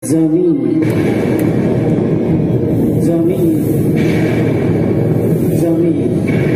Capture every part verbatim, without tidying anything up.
जमीन जमीन जमीन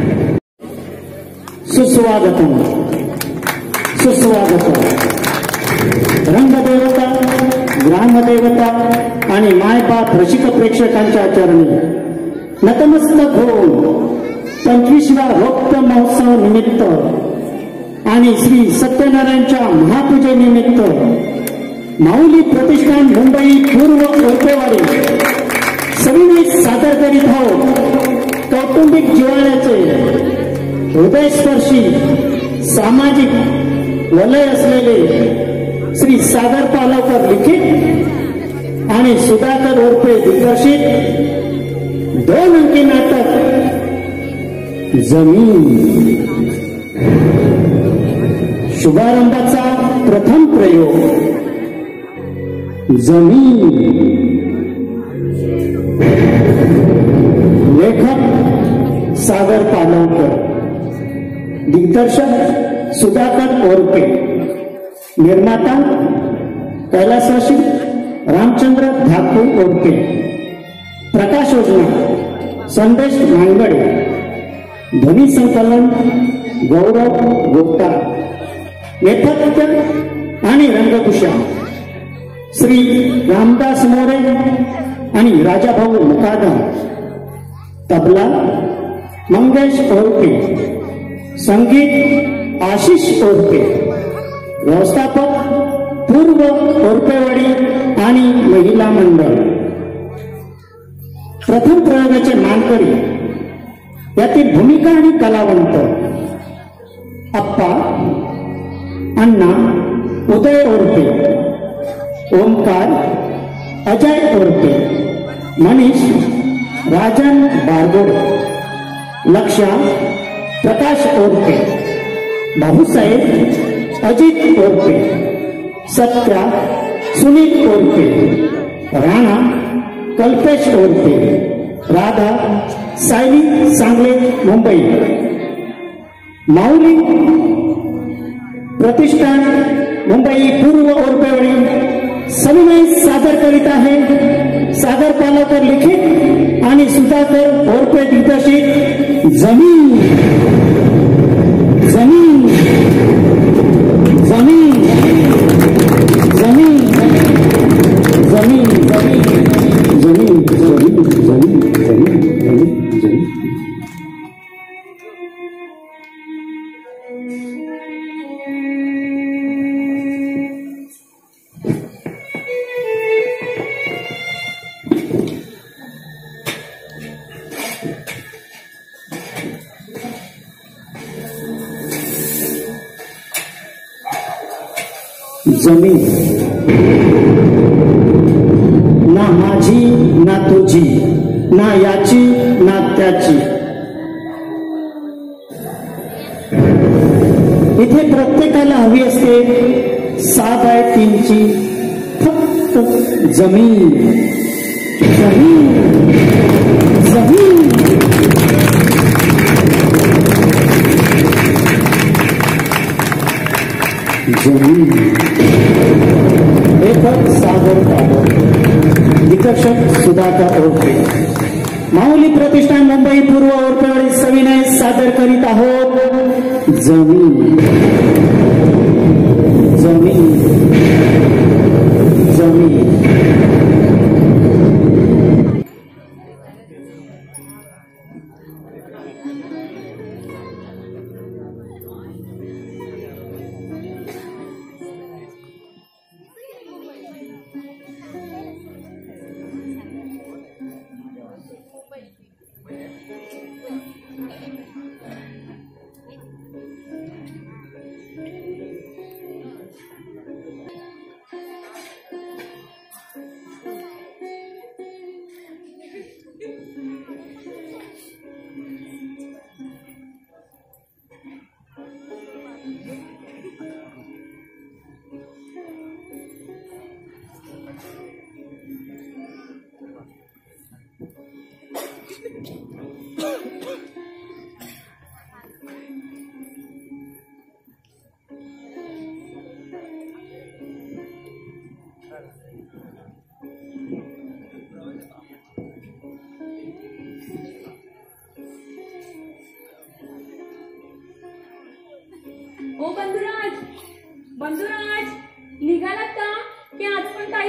सुस्वागतम सुस्वागतम रंगदेवता ग्रामदेवता आणि मायबाप रसिक प्रेक्षकांच्या चरणी नतमस्तक होऊन पंचवीसव्या रौप्य महोत्सव निमित्त आणि श्री सत्यनारायणच्या महापूजेनिमित्त माऊली प्रतिष्ठान मुंबई पूर्व ओरपेवाडी सविनय सादर करीत आहोत कौटुंबिक जिव्हाळ्याचे हृदयस्पर्शी सामाजिक वलय असलेले श्री सागर पालवकर लिखित आणि सुधाकर ओरपे दिग्दर्शित दोन अंकी नाटक जमीन शुभारंभाचा प्रथम प्रयोग जमीन लेखक सागर पालवकर दिग्दर्शक सुधाकर ओरपे निर्माता कैलासवासी रामचंद्र ठाकूर ओरपे प्रकाश योजना संदेश मांगडे ध्वनी संकलन गौरव गुप्ता नेपथ्य आणि रंगभूषण श्री रामदास मोरे आणि राजाभाऊ मुकादम तबला मंगेश ओरपे संगीत आशिष ओरपे व्यवस्थापक पूर्व ओरपेवाडी आणि महिला मंडळ प्रथम प्रयोगाचे मानकरी यातील भूमिका आणि कलावंत अप्पा अण्णा उदय ओरपे ओमकार अजय ओरपे मनीष राजन बारगोडे लक्षा प्रकाश ओरपे भाऊसाहेब अजित ओरपे सत्या सुनील ओरपे राणा कल्पेश ओरपे राधा सायली सांगले मुंबई माऊली प्रतिष्ठान मुंबई पूर्व ओरपेवाडी सविनय सादर करीत आहे सागर पालवकर लिखित आणि सुधाकर ओरपे दिग्दर्शित जमीन जमीन जमीन जमीन जमीन जमीन जमीन जमीन जमीन जमीन जमीन जमीन जमीन ना माझी ना तुझी ना याची ना त्याची इथे प्रत्येकाला हवी असते सहा बाय तीनची फक्त जमीन जमीन जमीन जमीन लेखक सागर पालवकर दिग्दर्शक सुधाकर ओरपे माऊली प्रतिष्ठान मुंबई पूर्व ओरपेवाडी सविनय सादर करीत आहोत जमीन जमीन जमीन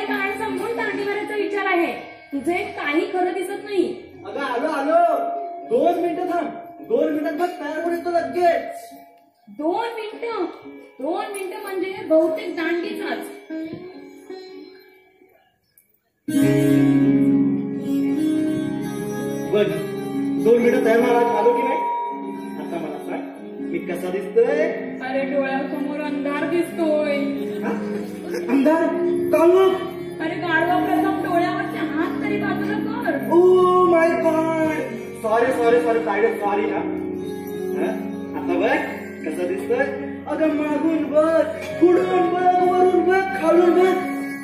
कान संपून तांडी मारायचा विचार आहे. तुझे काही खरं दिसत नाही. अगं आलो आलो, दोन मिनिटं थांब. दोन मिनिटात बघ तयार होऊन येतो लगेच. दोन मिनिटं दोन मिनिटं म्हणजे बहुतेक दांडीचाच. बघ दोन मिनिटं तयार व्हायला आलो की नाही. आता मला सांग मी कसा दिसतोय. अरे डोळ्यासमोर अंधार दिसतोय. अंधार काळू. अरे गाढवा प्रथम डोळ्यावरचे हात तरी बाजूला कर. Oh my god, sorry sorry sorry Tayade sorry ना. आता बघ कसा दिसतोय. अगं मागून बघ, पुढून बघ, वरून बघ, खालून बघ.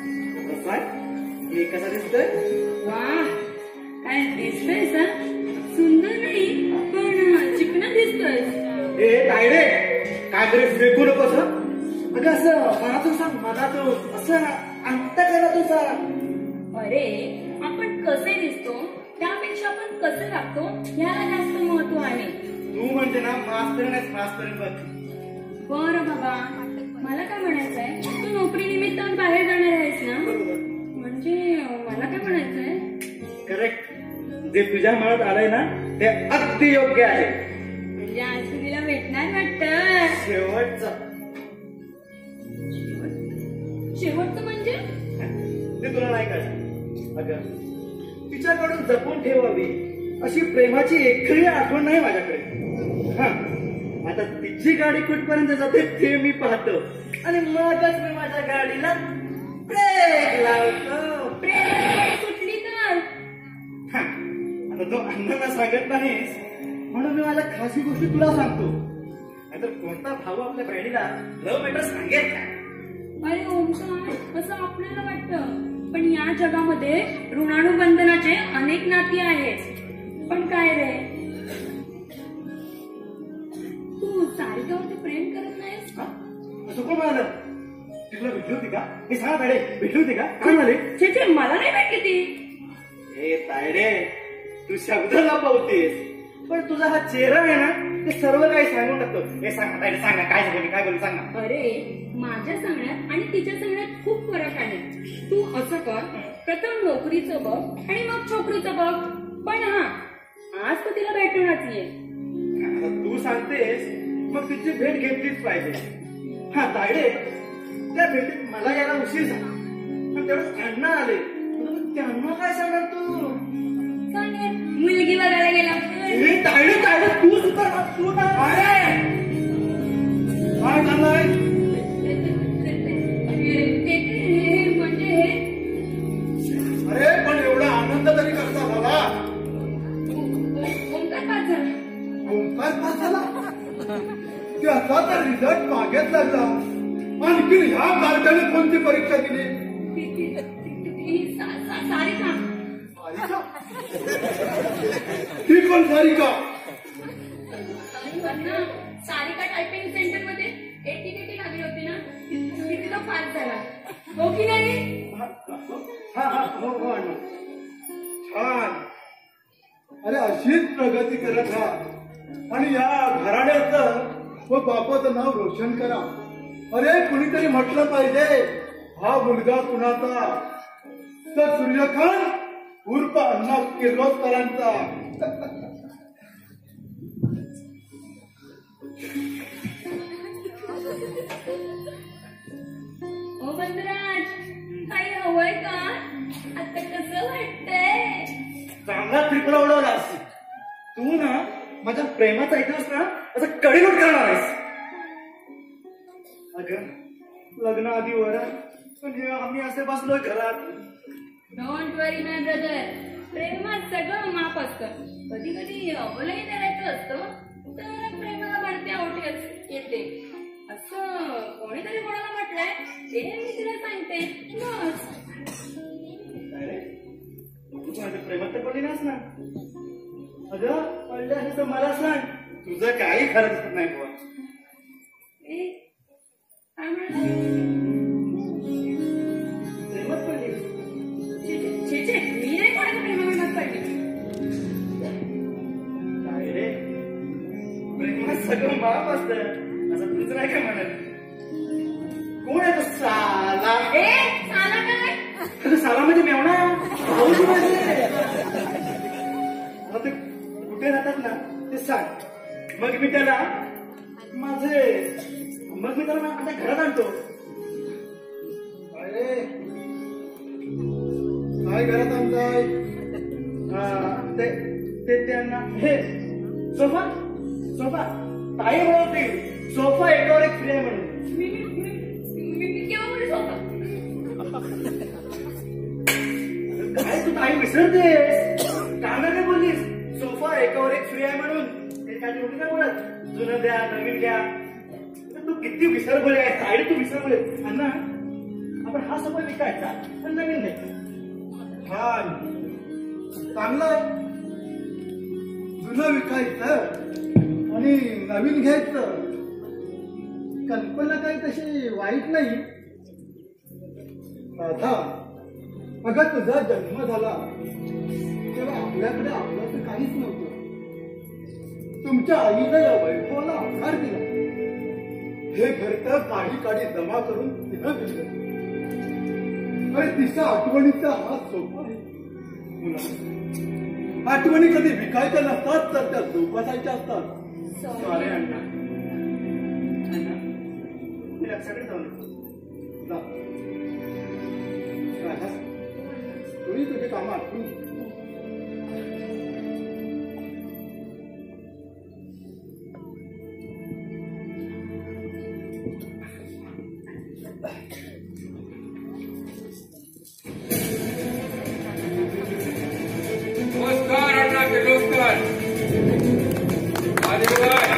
मी कसा दिसतोय. वा काय दिसतोय सर. सुंदर नाही पण चिकना दिसतोय. ए तायडे काय तरी फेकू नकोस. अगं असं मनातून सांग, मनातून असं अंत करा तू सांग. अरे आपण कसे दिसतो त्यापेक्षा आपण कसे वागतो याला जास्त महत्व आहे. तू म्हणजे ना मास्तर नाहीस, मास्तर बघ. बरं बाबा, मला काय म्हणायचंय, तू नोकरी निमित्त बाहेर जाणार आहेस ना. म्हणजे मला काय म्हणायचंय. करेक्ट, जे तुझ्या मनात आलंय ना ते अगदी योग्य आहे. म्हणजे आज तू तिला भेटणार वाटतं. शेवटचं शेवटचं म्हणजे ते तुला नाही कळलं. अगं तिच्याकडून जपून ठेवावी अशी प्रेमाची एकही आठवण नाही माझ्याकडे. हा आता तिची गाडी कुठपर्यंत जाते ते मी पाहतो आणि मगच मी माझ्या गाडीला ब्रेक लावतो. ब्रेक सुटली तर. आता तो अण्णांना सांगत नाहीस म्हणून मी माझ्या खासी गोष्टी तुला सांगतो. नाहीतर कोणता भाऊ आपल्या बहिणीला लव्ह मॅटर सांगेल का. अरे ओमकार, असं आपल्याला वाटतं पण या जगामध्ये ऋणानुबंधनाचे अनेक नाती आहेत. पण काय रे, तू सारिकावरती प्रेम करत नाहीस का. असं कोण म्हणाल. तिला भेटली होती का. हे सांगा तायडे, भेटली होती का. काय म्हणाले. छे छे, मला नाही भेटली ती. हे तायडे तू शब्द लपवतेस पण तुझा हा चेहरा आहे ना ते सर्व काही सांगून टाकतो. हे सांगा तायडे, सांगा काय बोलली, काय बोलली सांगा. अरे माझ्या सांगण्यात आणि तिच्या सांगण्यात खूप फरक आहे. तू असं कर, प्रथम नोकरीचं बघ आणि मग छोकरीचं बघ. पण हा आज तर तिला भेटूनच ये. आता तू सांगतेस मग तिची भेट घेतलीच पाहिजे. हा तायडे त्या भेटीत मला यायला उशीर झाला पण तेवढं अण्णा आले. त्यांना काय सांगणार तू. सांगेन मुलगी बघायला गेला. तायडे तायडे तू सुद्धा तू काय काय चाललंय. म्हणजे हे अरे पण एवढा आनंद तरी करता झाला. ओंकार पास झाला. ओंकार पास झाला. त्याचा तर रिझल्ट मागेच लागला. आणखी ह्या बारकाने कोणती परीक्षा दिली. सारिका. ती पण सारिका. सारिका टायपिंग सेंटर मध्ये एटी केटी लागली होती ना, तिथे तो पास झाला. हो की नाही. हा हा हो हो अण्णा छान. अरे अशीच प्रगती करत राहा आणि या घराण्याचं व बापाचं नाव रोशन करा. अरे कुणीतरी म्हटलं पाहिजे हा मुलगा कुणाचा तर सूर्यकांत उर्फ अण्णा किर्लोस्करांचा. ओ बंदराज, काही हवंय का. आता कसं वाटतंय. चांगला त्रिपुरा उडवलास तू ना. माझ्या प्रेमाचा ऐकलंस ना असं कडीलोट करणार आहेस. अगं लग्न आधी वरात म्हणजे आम्ही असे बसलोय घरात. डोंट वरी माय ब्रदर, प्रेमात सगळं माप असतं. कधी कधी अवलंही करायचं असतं तर प्रेमाला वाढते आवटी येते. असं कोणीतरी कोणाला म्हटलंय ते मी तिला सांगते. बस. तू माझ्या प्रेमात तर पडली नास ना. अगं पडलं असं मला सांग. तुझं काही खरं दिसत नाही बुवा. काय म्हणाले. प्रेमात पडली. छे छे, मी नाही कोणाच्या प्रेमात पडली. काय रे प्रेमात सगळं माप असतं असं तुझं नाही का म्हणत. कोण आहे तो साला. ए साला काय. साला म्हणजे मेवणा भाऊजी माझे. आता ते कुठे राहतात ना ते सांग, मग मी त्याला माझे मग मी त्याला माझ्या घरात आणतो. अरे काय घरात आणताय? ते ते त्यांना हे सोफा सोफा ताई म्हणते सोफा एकावर एक फ्री आहे म्हणून. मी मी मी केव्हा बोलले सोफा? काय तू ताई विसरते? कानाने बोललीस सोफा एकावर एक फ्री आहे म्हणून. ते काय होती ना बोलत जुनं द्या नवीन घ्या. तू किती विसर बोले आहे ताई, तू विसर बोले. अण्णा आपण हा सोफा विकायचा आणि नवीन घ्यायचा. छान चांगलं. जुनं विकायचं आणि नवीन घ्यायचं कल्पना काही तशी वाईट नाही. राधा, अगं तुझा जन्म झाला तेव्हा आपल्याकडे आपलं काहीच नव्हतं. तुमच्या आईनं या वैभवाला आधार दिला. हे घर तर काढी काढी जमा करून तिनं दिलं आणि तिच्या आठवणीचा हा सोपा आहे. आठवणी कधी विकायच्या नसतात तर त्या जोपासायच्या असतात. सॉरी अण्णा, अण्णा मी लक्षाकडे जाऊन जा. तुम्ही तुझे काम आठवून नमस्कार अण्णा किर्लोस्कर. आले काय?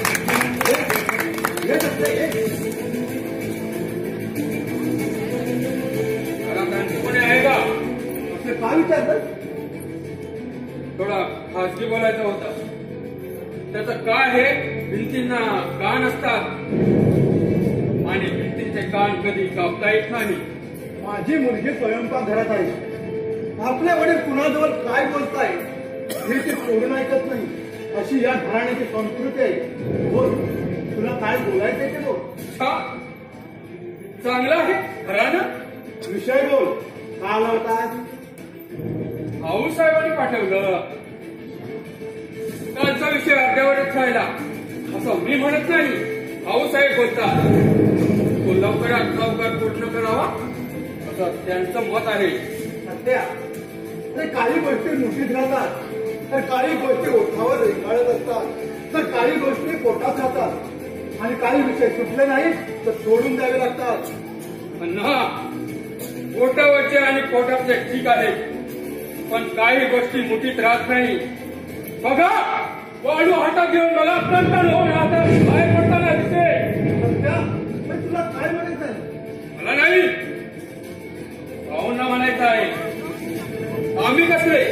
घरात आणखी कोणी आहे का? काय विचारलं? थोडा खासगी बोलायचा होता. त्याचं काय आहे, भिंतींना कान असतात आणि भिंतींचे कान कधी कापता येत नाही. माझी मुलगी स्वयंपाकघरात आहे. आपल्या वडील कुणाजवळ काय बोलताय हे ते सोडून ऐकत नाही. अशी या घराण्याची संस्कृती आहे. बोल, तुला काय बोलायचंय ते बोल. छान, चांगलं आहे घरानं. विषय बोल. का आला होता? भाऊसाहेबांनी पाठवलं. त्यांचा विषय अर्ध्यावरच राहिला असं मी म्हणत नाही, भाऊसाहेब बोलतात. तो लवकरात लवकर पूर्ण करावा असं त्यांचं मत आहे. सध्या काही गोष्टी मुठीत राहतात तर काही गोष्टी ओठावर रेंगाळत असतात तर काही गोष्टी पोटात राहतात आणि काही विषय सुटले नाहीत तर सोडून द्यावे लागतात. अण्णा, पोटावरचे आणि पोटाचे ठीक आहे, पण काही गोष्टी मुठीत राहत नाही. बघा, वाळू हातात घेऊन मला कंटन होऊन राहतात बाहेर पडताना दिसते. सध्या तुला काय म्हणायचं आहे? मला नाही, भाऊंना म्हणायचं आहे. आम्ही कसले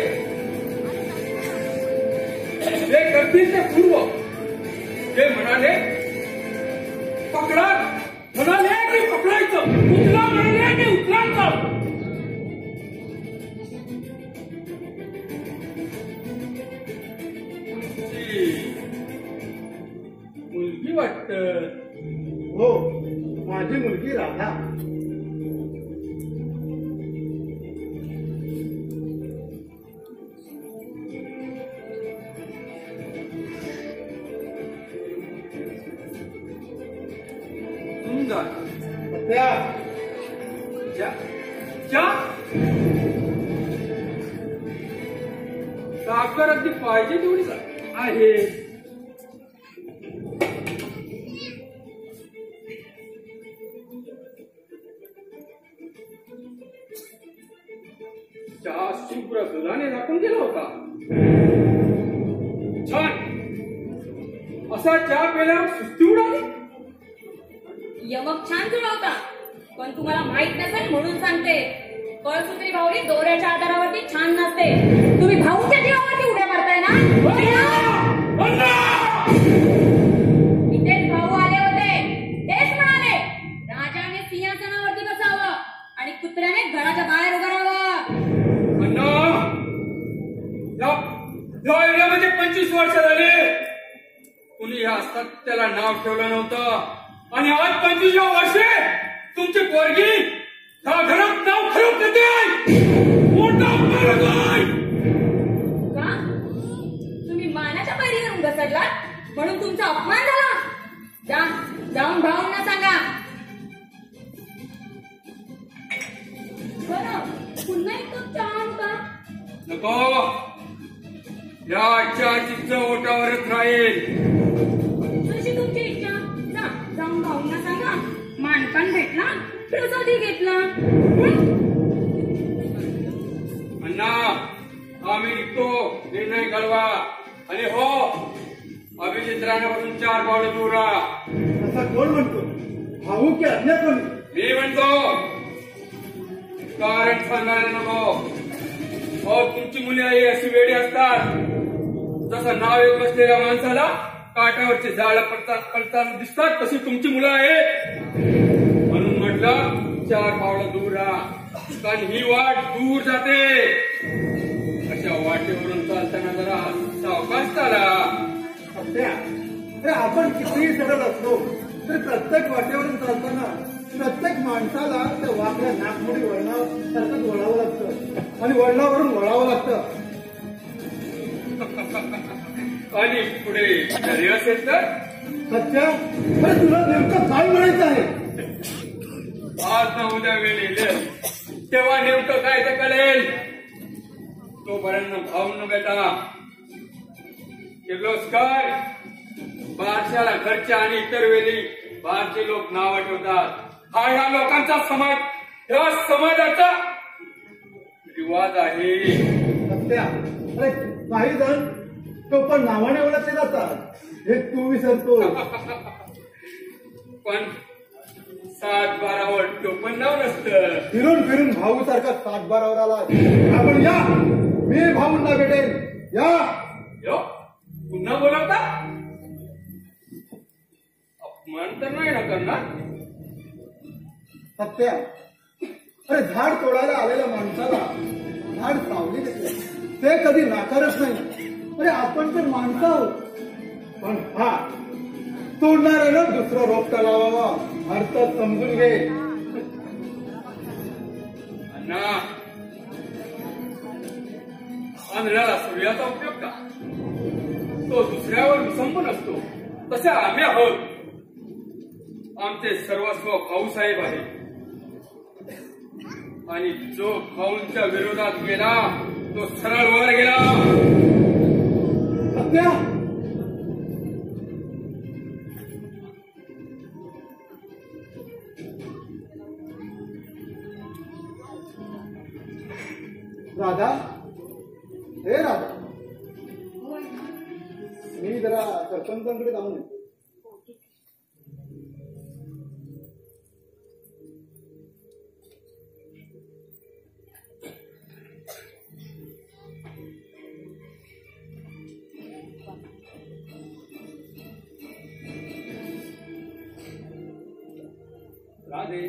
ते करतील ते पूर्व ते म्हणाले पकडा, म्हणाले की पकडायचं, उचला म्हणाले की उचलायचं. मुलगी वाटत. हो, माझी मुलगी राधा. त्या साखर अगदी पाहिजे तेवढीच आहे. चहा शुभ्र दुधाने झाकून गेला होता. छान असा चहा प्यायल्यावर सुस्ती उडाली. यमक छान जुळवता, पण तुम्हाला माहित नसेल म्हणून सांगते. कळसूत्री भावडी दोऱ्याच्या आधारावरती छान नसते. तुम्ही भाऊच्या जीवावरती उड्या मारताय ना. इथेच भाऊ आले होते, तेच म्हणाले राजाने सिंहासनावरती बसावं आणि कुत्र्याने घराच्या बाहेर उभं राहावं. या एरियामध्ये पंचवीस वर्ष झाले कुणी या सत्याला नाव ठेवलं नव्हतं आणि आज पंचवीसव्या वर्षे तुमची पोरगी घरात नाव खराब करते. मोठा पडगोय. का तुम्ही मानाच्या पायरीवरून घसरलात म्हणून तुमचा अपमान झाला? जा जाऊन भाऊंना सांगा. बरं पुन्हा एक कप चहा आणू का? नको, या चहाची ओटावरच राहील. जशी तुमची इच्छा. जा जाऊन भाऊंना सांगा. मानपान भेटला प्रसादी घेतला. अण्णा आम्ही निघतो. निर्णय कळवा. आणि हो, अभिजित राणापासून चार पावलं दूर राहा. असा कोण म्हणतो? भाऊ की अन्य कोणी? मी म्हणतो. कारण सांगायला नको. हो, तुमची मुले आई अशी वेळी असतात जसं नाव येत बसलेल्या माणसाला काठावरचे झाड पडतात पडताना दिसतात, तशी तुमची मुलं आहेत. म्हणून म्हटलं चार पावलं दूर राहा. कारण ही वाट दूर जाते. अशा वाटेवरून चालताना जरा सावकाश चाला. सध्या अरे आपण कितीही सरळ असलो तर प्रत्येक वाटेवरून चालताना प्रत्येक माणसाला त्या वाकड्या नागमोडी वळणावर सारखंच वळावं लागतं आणि वळणावरून वळावं लागतं. आणि पुढे घरी असेल तर सध्या अरे तुला नेमकं काय म्हणायचं आहे? आज ना उद्या वेळ येईल तेव्हा नेमकं काय ते कळेल. तोपर्यंत भाऊ न बेटा किर्लोस्कर बारशाला घरच्या आणि इतर वेळी बाहेरचे लोक नाव ठेवतात. हा ह्या लोकांचा समाज, ह्या समाजाचा रिवाज आहे. सध्या अरे काही जण तो पण नावाने ओळखले जातात, हे तू विसरतो. पण सात बारावर टोपण नाव नसतं. फिरून फिरून भाऊ सारखा सात बारावर आला. आपण या, मी भाऊंना भेटेन. या यो पुन्हा बोलवता? अपमान तर नाही ना करणार? सत्या अरे झाड तोडायला आलेल्या माणसाला झाड सावली देते, ते कधी नाकारत नाही. अरे आपण तर माणसं आहोत. पण हा तोडणाऱ्याला दुसरा रोपटा लावावा, अर्थ समजून घे. अण्णा आंधळ्याला सूर्याचा उपयोग का? तो दुसऱ्यावर विसंबून असतो. तसे आम्ही आहोत. आमचे सर्वस्व भाऊसाहेब आहे. आणि जो भाऊंच्या विरोधात गेला तो सरळ वर गेला. सत्या राधा, हे राधा, मी जरा सरपंचांकडे जाऊन येतो. राधे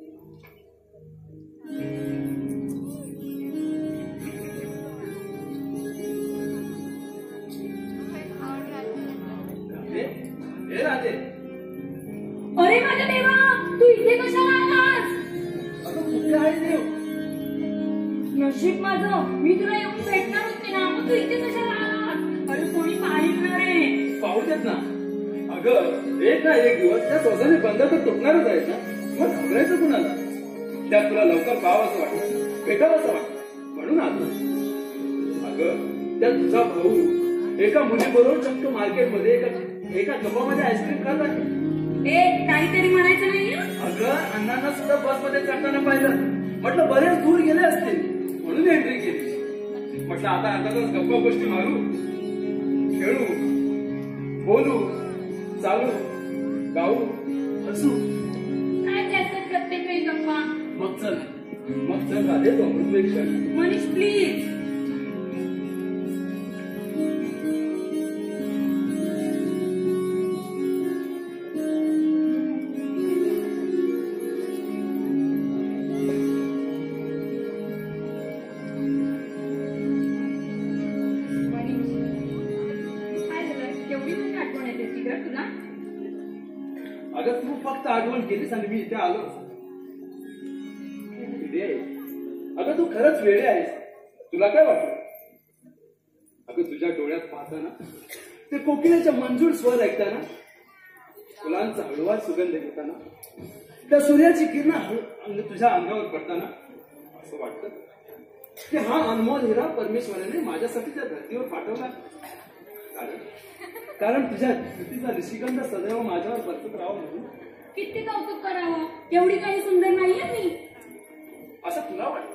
हे राधे, अरे माझ्या देवा, तू इथे कशाला आलास? अगं कुठे आहे देव? नशीब माझं, मी तुला येऊन भेटणार होते ना, मग तू इथे कशाला आलास? अरे कोणी पाहिलं रे. पाहू देत ना. अगं एक ना एक दिवस त्या स्वजाने बंद तर तुटणारच आहेत ना, मग घाबरायचं कुणाला? त्यात तुला लवकर पाहावं असं वाटतं, भेटावं असं वाटतं, म्हणून आलो. अगं त्या तुझा भाऊ एका मुलीबरोबर चक्क मार्केटमध्ये एका एका कपामध्ये आईस्क्रीम खात आहे. ए काहीतरी म्हणायचं नाहीये? अगं अण्णांना सुद्धा बसमध्ये चढताना पाहिलं. म्हटलं बरेच दूर गेले असतील म्हणून एंट्री केली. म्हटलं आता अर्धातच गप्पा गोष्टी मारू, खेळू, बोलू, चालू, गाऊ, हसू. काय त्याचं प्रत्येक वेळी गप्पा? मग चल मग चल राधे, तो अमृतपेक्षा मनीष प्लीज. अगं तू फक्त आठवण केलीस आणि मी इथे आलो. अगं तू खरंच वेडे आहेस. तुला काय वाटतं? अगं तुझ्या डोळ्यात पाहताना, ते कोकिळेच्या मंजूळ स्वर ऐकताना, फुलांचा हळवा सुगंध घेताना, त्या सूर्याची किरण तुझ्या अंगावर पडताना असं वाटतं की हा अनमोल हिरा परमेश्वराने माझ्यासाठी त्या धर्तीवर पाठवला. कारण कारण तुझ्या कृतीचा ऋषिगंध सदैव माझ्यावर बरसत राहावं म्हणून. किती कौतुक करावं, एवढी काही सुंदर नाहीये मी. असं तुला वाटतं?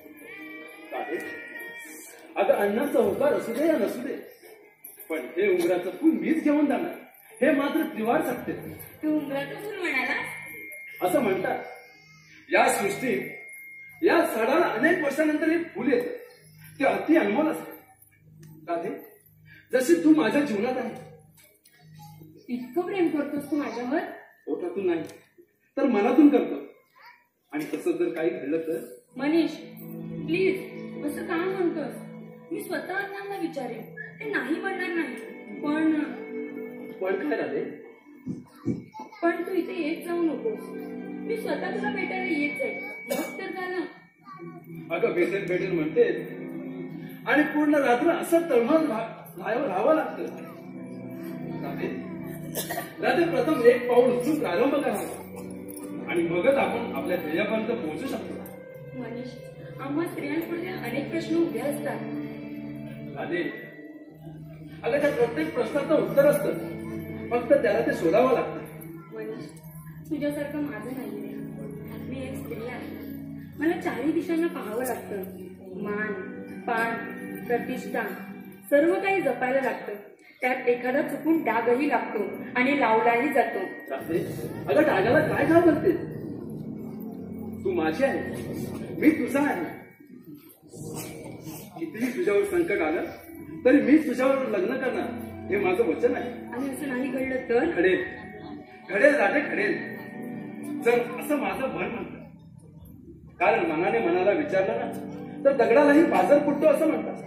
अगं अण्णाचा होकार असू दे या नसू दे, पण हे उंबराचं फूल मीच घेऊन जाणार हे मात्र त्रिवार सांगते. तू उंबराचं फुल म्हणाला? असं म्हणतात. या सृष्टीत या झाडाला अनेक वर्षानंतर हे फुल येतं. ते अति अनमोल असतं. राधे, जशी तू माझ्या जीवनात आहे. इतकं प्रेम करतोस तू माझ्यावर? पोटातून नाही तर मनातून करतो. आणि तसं जर काही घडलं तर? मनीष प्लीज असं का म्हणतोस? मी स्वतः अण्णांना विचारेन, ते नाही म्हणणार नाही. पण पण काय राधे? पण तू इथे येत जाऊ नकोस. मी स्वतः तुला भेटायला येत जाईल. मग तर झालं. अगं भेटेल भेटेल म्हणते आणि पूर्ण रात्र असं तळमळ राहावं लागतं. राधे, राधे प्रथम एक पाऊल उचलून प्रारंभ करावा आणि मगच आपण आपल्या ध्येयापर्यंत पोहोचू शकतो. मनीष, आम्हा स्त्रियांपुढे अनेक प्रश्न उभे असतात. राधे, अगं त्या प्रत्येक प्रश्नाचं उत्तर असतं, फक्त त्याला ते शोधावं लागतं. मनीष, तुझ्यासारखं माझं नाही रे. मी एक स्त्री आहे. मला चारही दिशांना पाहावं लागतं. मान, पान, प्रतिष्ठा सर्व काही जपायला लागतं. त्यात एखादा चुकून डागही लागतो आणि लावलाही जातो. राधे, अगं डागाला काय घाव करते? तू माझी आहे, मी तुझा आहे. कितीही तुझ्यावर संकट आलं तरी मी तुझ्यावर लग्न करणार हे माझं वचन आहे. आणि असं नाही घडलं तर? घडेल, घडेल राधे, घडेल. जर असं माझं मन म्हणतं. कारण मनाने मनाला विचारलं ना तर दगडालाही बाजार फुटतो असं म्हणतात.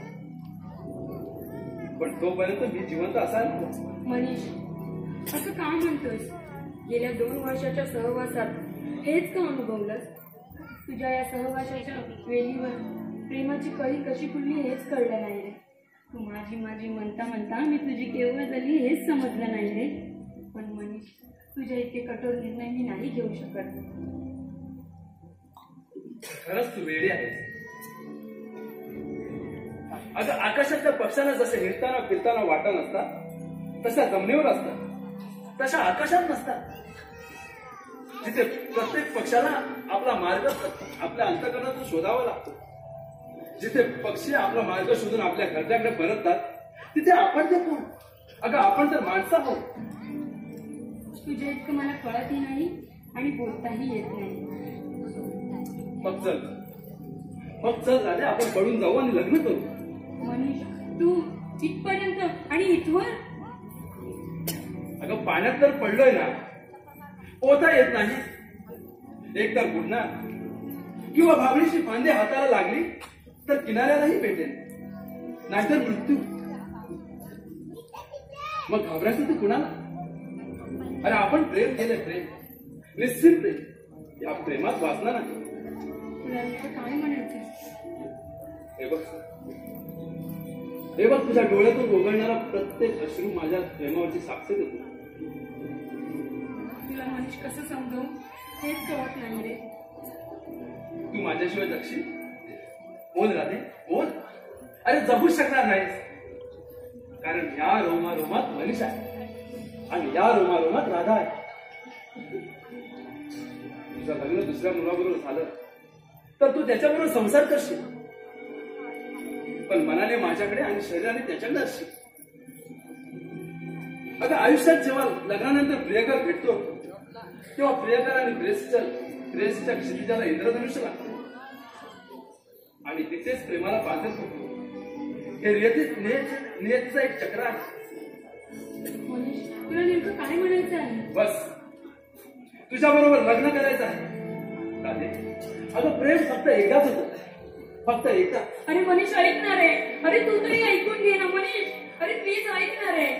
पण तोपर्यंत मी जिवंत असायला नको. मनीष, असं का म्हणतोस? गेल्या दोन वर्षाच्या सहवासात हेच का अनुभवलंस? तुझ्या या सहवासाच्या वेलीवर प्रेमाची कळी कशी फुलली हेच कळलं नाही रे. तू माझी माझी म्हणता म्हणता मी तुझी केवळ झाली हेच समजलं नाही रे. पण मनीष, तुझ्या इतके कठोर निर्णय मी नाही घेऊ शकत. खरंच तू वेडी आहेस. अगं आकाशातल्या पक्ष्यांना जसे हिरताना फिरताना वाटा नसतात तशा जमिनीवर असतात, तशा आकाशात नसतात. जिथे प्रत्येक पक्षाला आपला मार्ग आपल्या अंतःकरणातून शोधावा लागतो. जिथे पक्षी आपला मार्ग शोधून आपल्या घरच्याकडे परततात तिथे आपण ते कोण? अगं आपण तर माणसं आहोत. तुझ्या इतकं मला कळतही नाही आणि बोलताही येत नाही. मग चल मग चल राधे, आपण पळून जाऊ आणि लग्न करू. मनीष, तू इथपर्यंत आणि इथवर? अगं पाण्यात तर पडलोय ना, पोहता येत नाही. एक तर बुडणार किंवा भाबडीची फांदे हाताला लागली तर किनाऱ्यालाही पेटेल, नाहीतर मृत्यू. मग घाबरायचं ते कुणाला? अरे आपण प्रेम केले, प्रेम निश्चित प्रेम. या प्रेमात वाचणार नाही. तुला काय म्हणायचं? हे बघ, हे बघ तुझ्या डोळ्यातून ओघळणारा प्रत्येक अश्रू माझ्या प्रेमावरची साक्ष देतो. तुला मनीष कसं समजू हेच कळत नाही रे. तू माझ्याशिवाय जगशील? बोल राधे, बोल. अरे जगूच शकणार नाहीस. कारण या रोमा रोमात मनीष आहे आणि या रोमा रोमात राधा आहे. तुझं लग्न दुसऱ्या मुलाबरोबर झालं तर तू त्याच्याबरोबर संसार करशील, पण मनाने माझ्याकडे आणि शरीराने त्याच्याकडे असशील. अगं आयुष्यात जेव्हा लग्नानंतर प्रियकर भेटतो तेव्हा प्रियकर आणि प्रेसच्या प्रेसच्या क्षितिजाला इंद्रधनुष्य लागतो आणि तिथेच प्रेमाला बांधत होतो. हे नियतीचं एक चक्र आहे. मनीष, तुला नेमकं काय म्हणायचं आहे? बस तुझ्या बरोबर लग्न करायचं आहे राधे. अगं प्रेम फक्त एकदाच होतं, फक्त एकदा. अरे मनीष, ऐकणार आहे. अरे तू तरी ऐकून घे ना मनीष. अरे प्लीज ऐकणार आहे.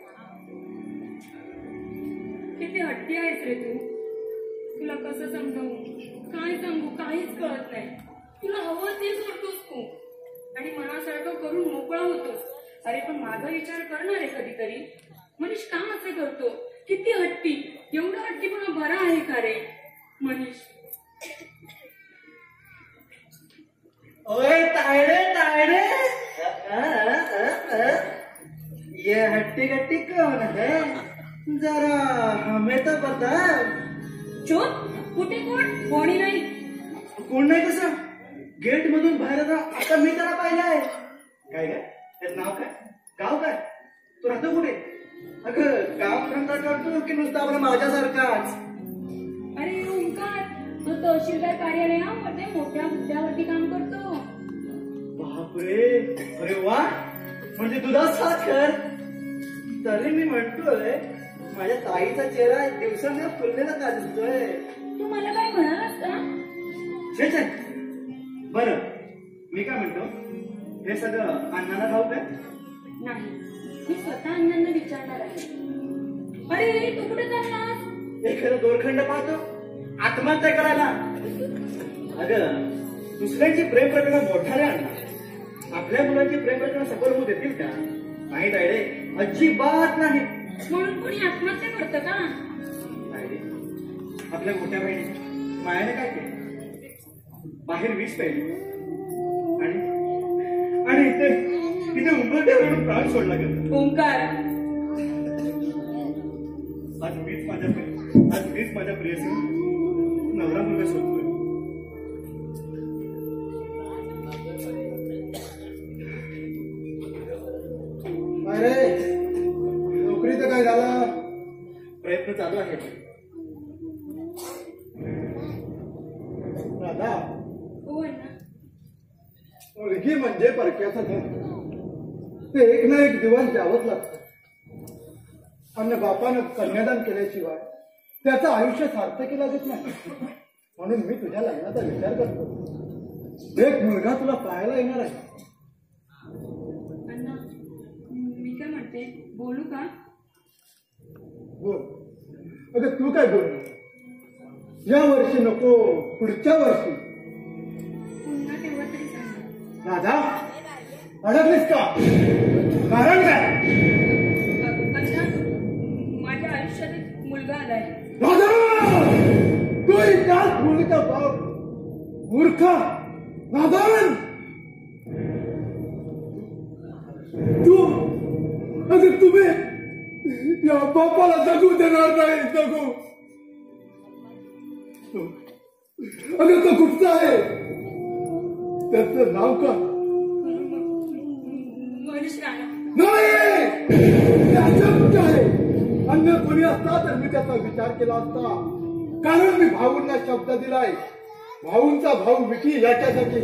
किती हट्टी आहेस रे तू. तुला कसं समजावू, काय सांगू, काहीच कळत नाही. तुला हवं ते सोडतोस तू आणि मनासारखं करून मोकळा होतोस. अरे पण माझा विचार करणार आहे कधीतरी. मनीष का असं करतो? किती हट्टी. एवढा हट्टीपणा बरा आहे का रे मनीष? ओए तायडे तायडे, ये हट्टी गट्टी कौन है? जरा हमें तो बता. चोप. कुठे कोण? कोणी नाही. कोण नाही कसं? गेट मधून बाहेर आता आता मी त्याला पाहिलंय. काय काय त्याचं नाव काय? गाव काय? तू राहतो कुठे? अगं काम धंदा करतो की नुसता आपला माझ्यासारखाच? अरे ओंकार, तो तहसीलदार कार्यालयामध्ये मोठ्या मुद्द्यावरती काम करतो. बापरे, अरे वा, म्हणजे दुधात साखर. तरी मी म्हणतोय माझ्या ताईचा चेहरा दिवसांदिवस फुललेला का दिसतोय? तू मला काय म्हणालास का? छे छे. बरं मी काय म्हणतो, हे सगळं अण्णाला ठाऊक आहे? नाही, मी स्वतः अण्णांना विचारणार आहे. अरे तू कुठे चाललास? एखादं दोरखंड पाहतो आत्महत्या करायला. अगं दुसऱ्यांची प्रेम प्रकरण मोठाले आणणार, आपल्या मुलांची प्रेम प्रकरण सफल होऊ देतील का? नाही तायडे, अजिबात नाही. म्हणून कोणी आत्महत्या करतं का? तायडे, आपल्या मोठ्या बहिणी मायाने काय केलं? बाहेर वीज पाहिली आणि आणि इथे इथे उंबरठ्यावरून प्राण सोडला गेला. ओंकार, आज मीच माझ्या आज मीच माझ्या प्रियसी नवरा मुलगा शोधतोय. अरे नोकरीचं काय झालं? प्रयत्न चालू आहे. राधा, हो अण्णा. मुलगी म्हणजे परक्याचं धन. ते एक ना एक दिवस द्यावंच लागतं. आणि बापानं कन्यादान केल्याशिवाय त्याचं आयुष्य सार्थकी लागत नाही. म्हणून मी तुझ्या लग्नाचा विचार करतो. एक मुलगा तुला पाहायला येणार आहे. अण्णा, मी काय म्हणते, बोलू का? बोल. अगं तू काय बोल? या वर्षी नको, पुढच्या वर्षी. पुन्हा तेव्हा तरी सांगा. राधा, अडकलीस का? कारण काय? अण्णा, माझ्या आयुष्यात एक मुलगा आलाय. राधा, तू त्याच मुलीचा बाप मूर्ख नादान. तू अगं तुम्ही या बापाला जगू देणार नाही. जगू. अगं तो कुठचा आहे? त्याचं नाव का? मनीष राणा. नाही, त्याचं कुठे आहे? अन्य कोणी असता तर मी त्याचा विचार केला असता. कारण मी भाऊंना शब्द दिलाय. भाऊंचा भाऊ विकी याच्यासाठी.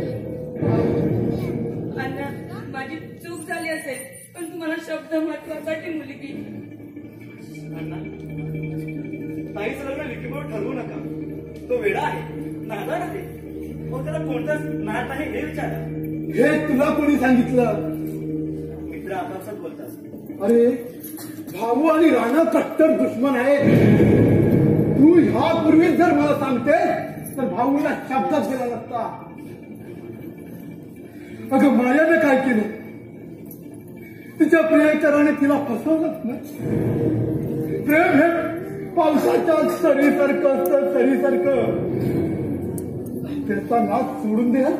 अण्णा, माझी चूक झाली असेल, पण तुम्हाला शब्द महत्वासाठी मुलगी. अण्णा, ताईचं लग्न विकीबरोबर ठरवू नका. तो वेडा आहे, नादार आहे. मग त्याला कोणताच नाद नाही हे विचारा. हे तुला कोणी सांगितलं? मित्र आपापसात बोलतात. अरे भाऊ आणि राणा कट्टर दुश्मन आहेत. तू ह्यापूर्वीच जर मला सांगते तर भाऊला शब्दात गेला नसता. अगं मायाने काय केलं? तिच्या प्रियकराने तिला फसवलंच ना. प्रेम हे पावसाच्या सरीसारखं असतं, सरीसारखं. त्याचा नाच सोडून द्या.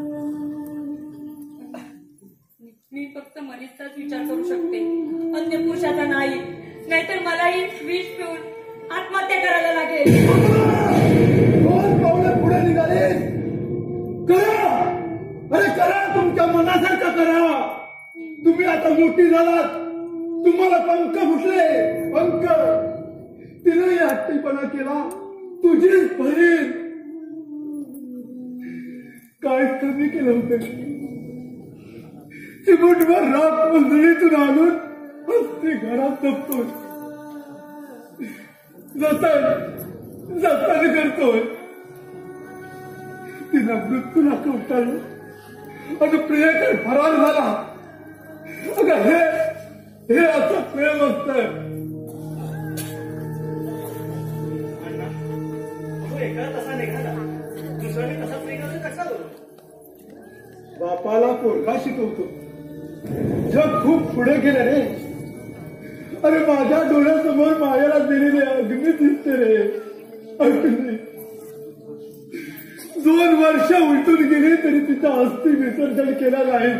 मी फक्त मनीषचाच विचार करू शकते, अन्य पुरुषाचा नाही. नाहीतर मलाही विष पिऊन आत्महत्या करायला लागेल. दोन पावलं पुढे निघाले. करा, अरे करा, तुमच्या मनासारखं करा. तुम्ही आता मोठी झालात, तुम्हाला पंख फुटले. पंख. तिने हट्टीपणा केला. तुझीच बहीण. काय कमी केलं होतं? चिमूटभर रात मंजुळीतून आणून हस्ती घरात जपतोय. जतन जतन करतोय. तिनं मृत्यूला कवटाळलं. अगं प्रियकर फरार झाला. अगं हे हे असं प्रेम असतं. अण्णा, तो एका तसा निघाला, दुसऱ्याने तसाच निघाला कसा बरोबर? बापाला पोरखा शिकवतो. जग खूप पुढे गेलं रे. अरे माझ्या डोळ्यासमोर मायाला दिलेले अग्नी दिसते रे. अग्नी दोन वर्ष उलटून गेली तरी तिचा अस्थि विसर्जन केला नाही.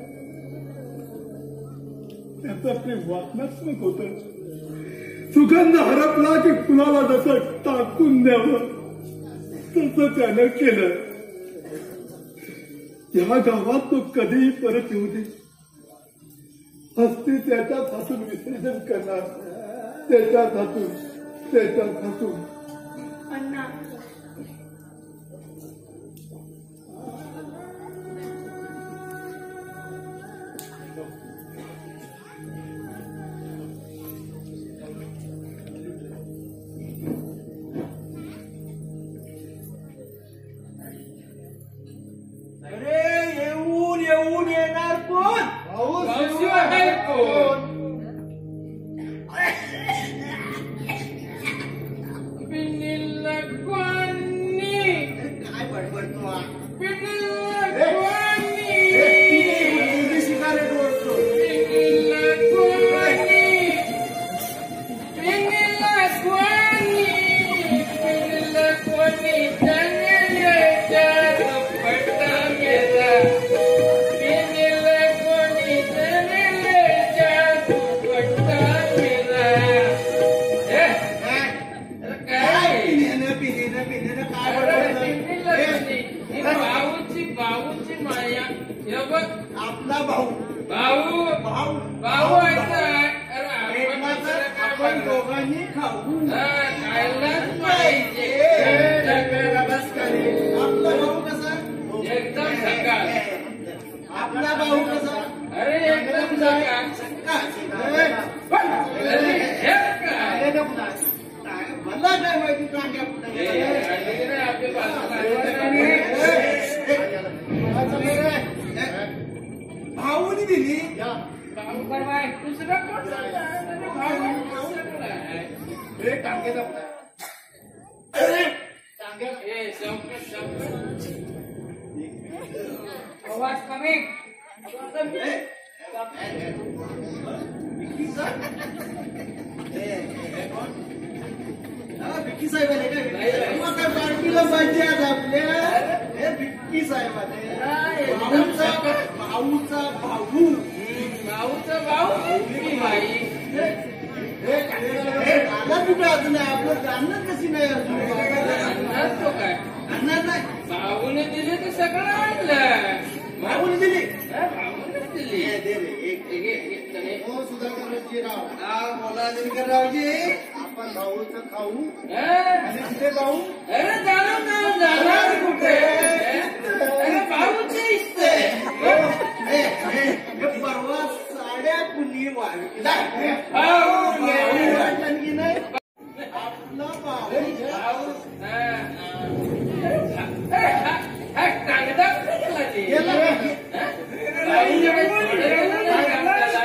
त्याचं प्रेम वाचनात्मक होत. सुगंध हरपला की फुलाला जसं टाकून द्यावं तसं त्यानं केलं. या गावात तो कधीही परत येऊ दे. अस्थि त्याच्याच हातून विसर्जन करणार. त्याच्याच हातून त्याच्याच हातून. अण्णा अरे येऊन येऊन येणार कोण? मावशी आहे कोण? पिनीला कोणी? काय बडबडतो? पिनीला कोणी? सिगारेट ओढतो. पिनीला कोणी? पिनीला कोणी? पिनीला कोणी? जंगलाच्या दुपट्टा मेला. पिनीला कोणी? जंगलाच्या दुपट्टा मेला. ए, काय पिण्यानं पिण्यानं पिण्यानं काय बडबडतं? भाऊची भाऊची माया हे बघ. आपला भाऊ भाऊ भाऊ भाऊ ऐकताय. अरे आपण एकमात्र आपण दोघांनी खाऊ. हा, खायलाच पाहिजे. बस करे. आपला भाऊ कसा? एकदम सकाळ. आपला भाऊ कसा? अरे एकदम सकाळ. काय? अरे हे काय? मला काय माहिती टाक्या हे, अरे आपले भाऊनी दिली. भाऊ काय दुसरं कोण सांगणार? भाऊ हे टाके हे संकट संकट आवाज कमी. विक्की साहेब आले काय? पार्टीला पाहिजे आज आपल्या. हे विक्की साहेब आले. भाऊचा भाऊचा भाऊ. भाऊचा भाऊ की बाई. दादा कुठे अजून आहे? आपलं जाणं कशी नाही अजून? अन्नात तो काय आणणार नाही. भाऊने दिले तर सगळं आणलं. भाऊने दिली. हा, भाऊने दिली. हे दे रे, एक हे घे, हे चले. हो सुधाकरजी राव. हा बोला दिनकररावजी. आपण भाऊचं खाऊ हा, आणि तिथे जाऊ. अरे जाणार ना जाणार कुठे? अरे भाऊचे इष्ट हे परवा साड्या कुणी वाढल्या. भाऊ वाटलं की नाही? आपला भाऊ भाऊ हा, हा. हा, कागदा कुठे गेला ते? गेला. हा? भाऊने काही थोडं केलं नाही कागदाला.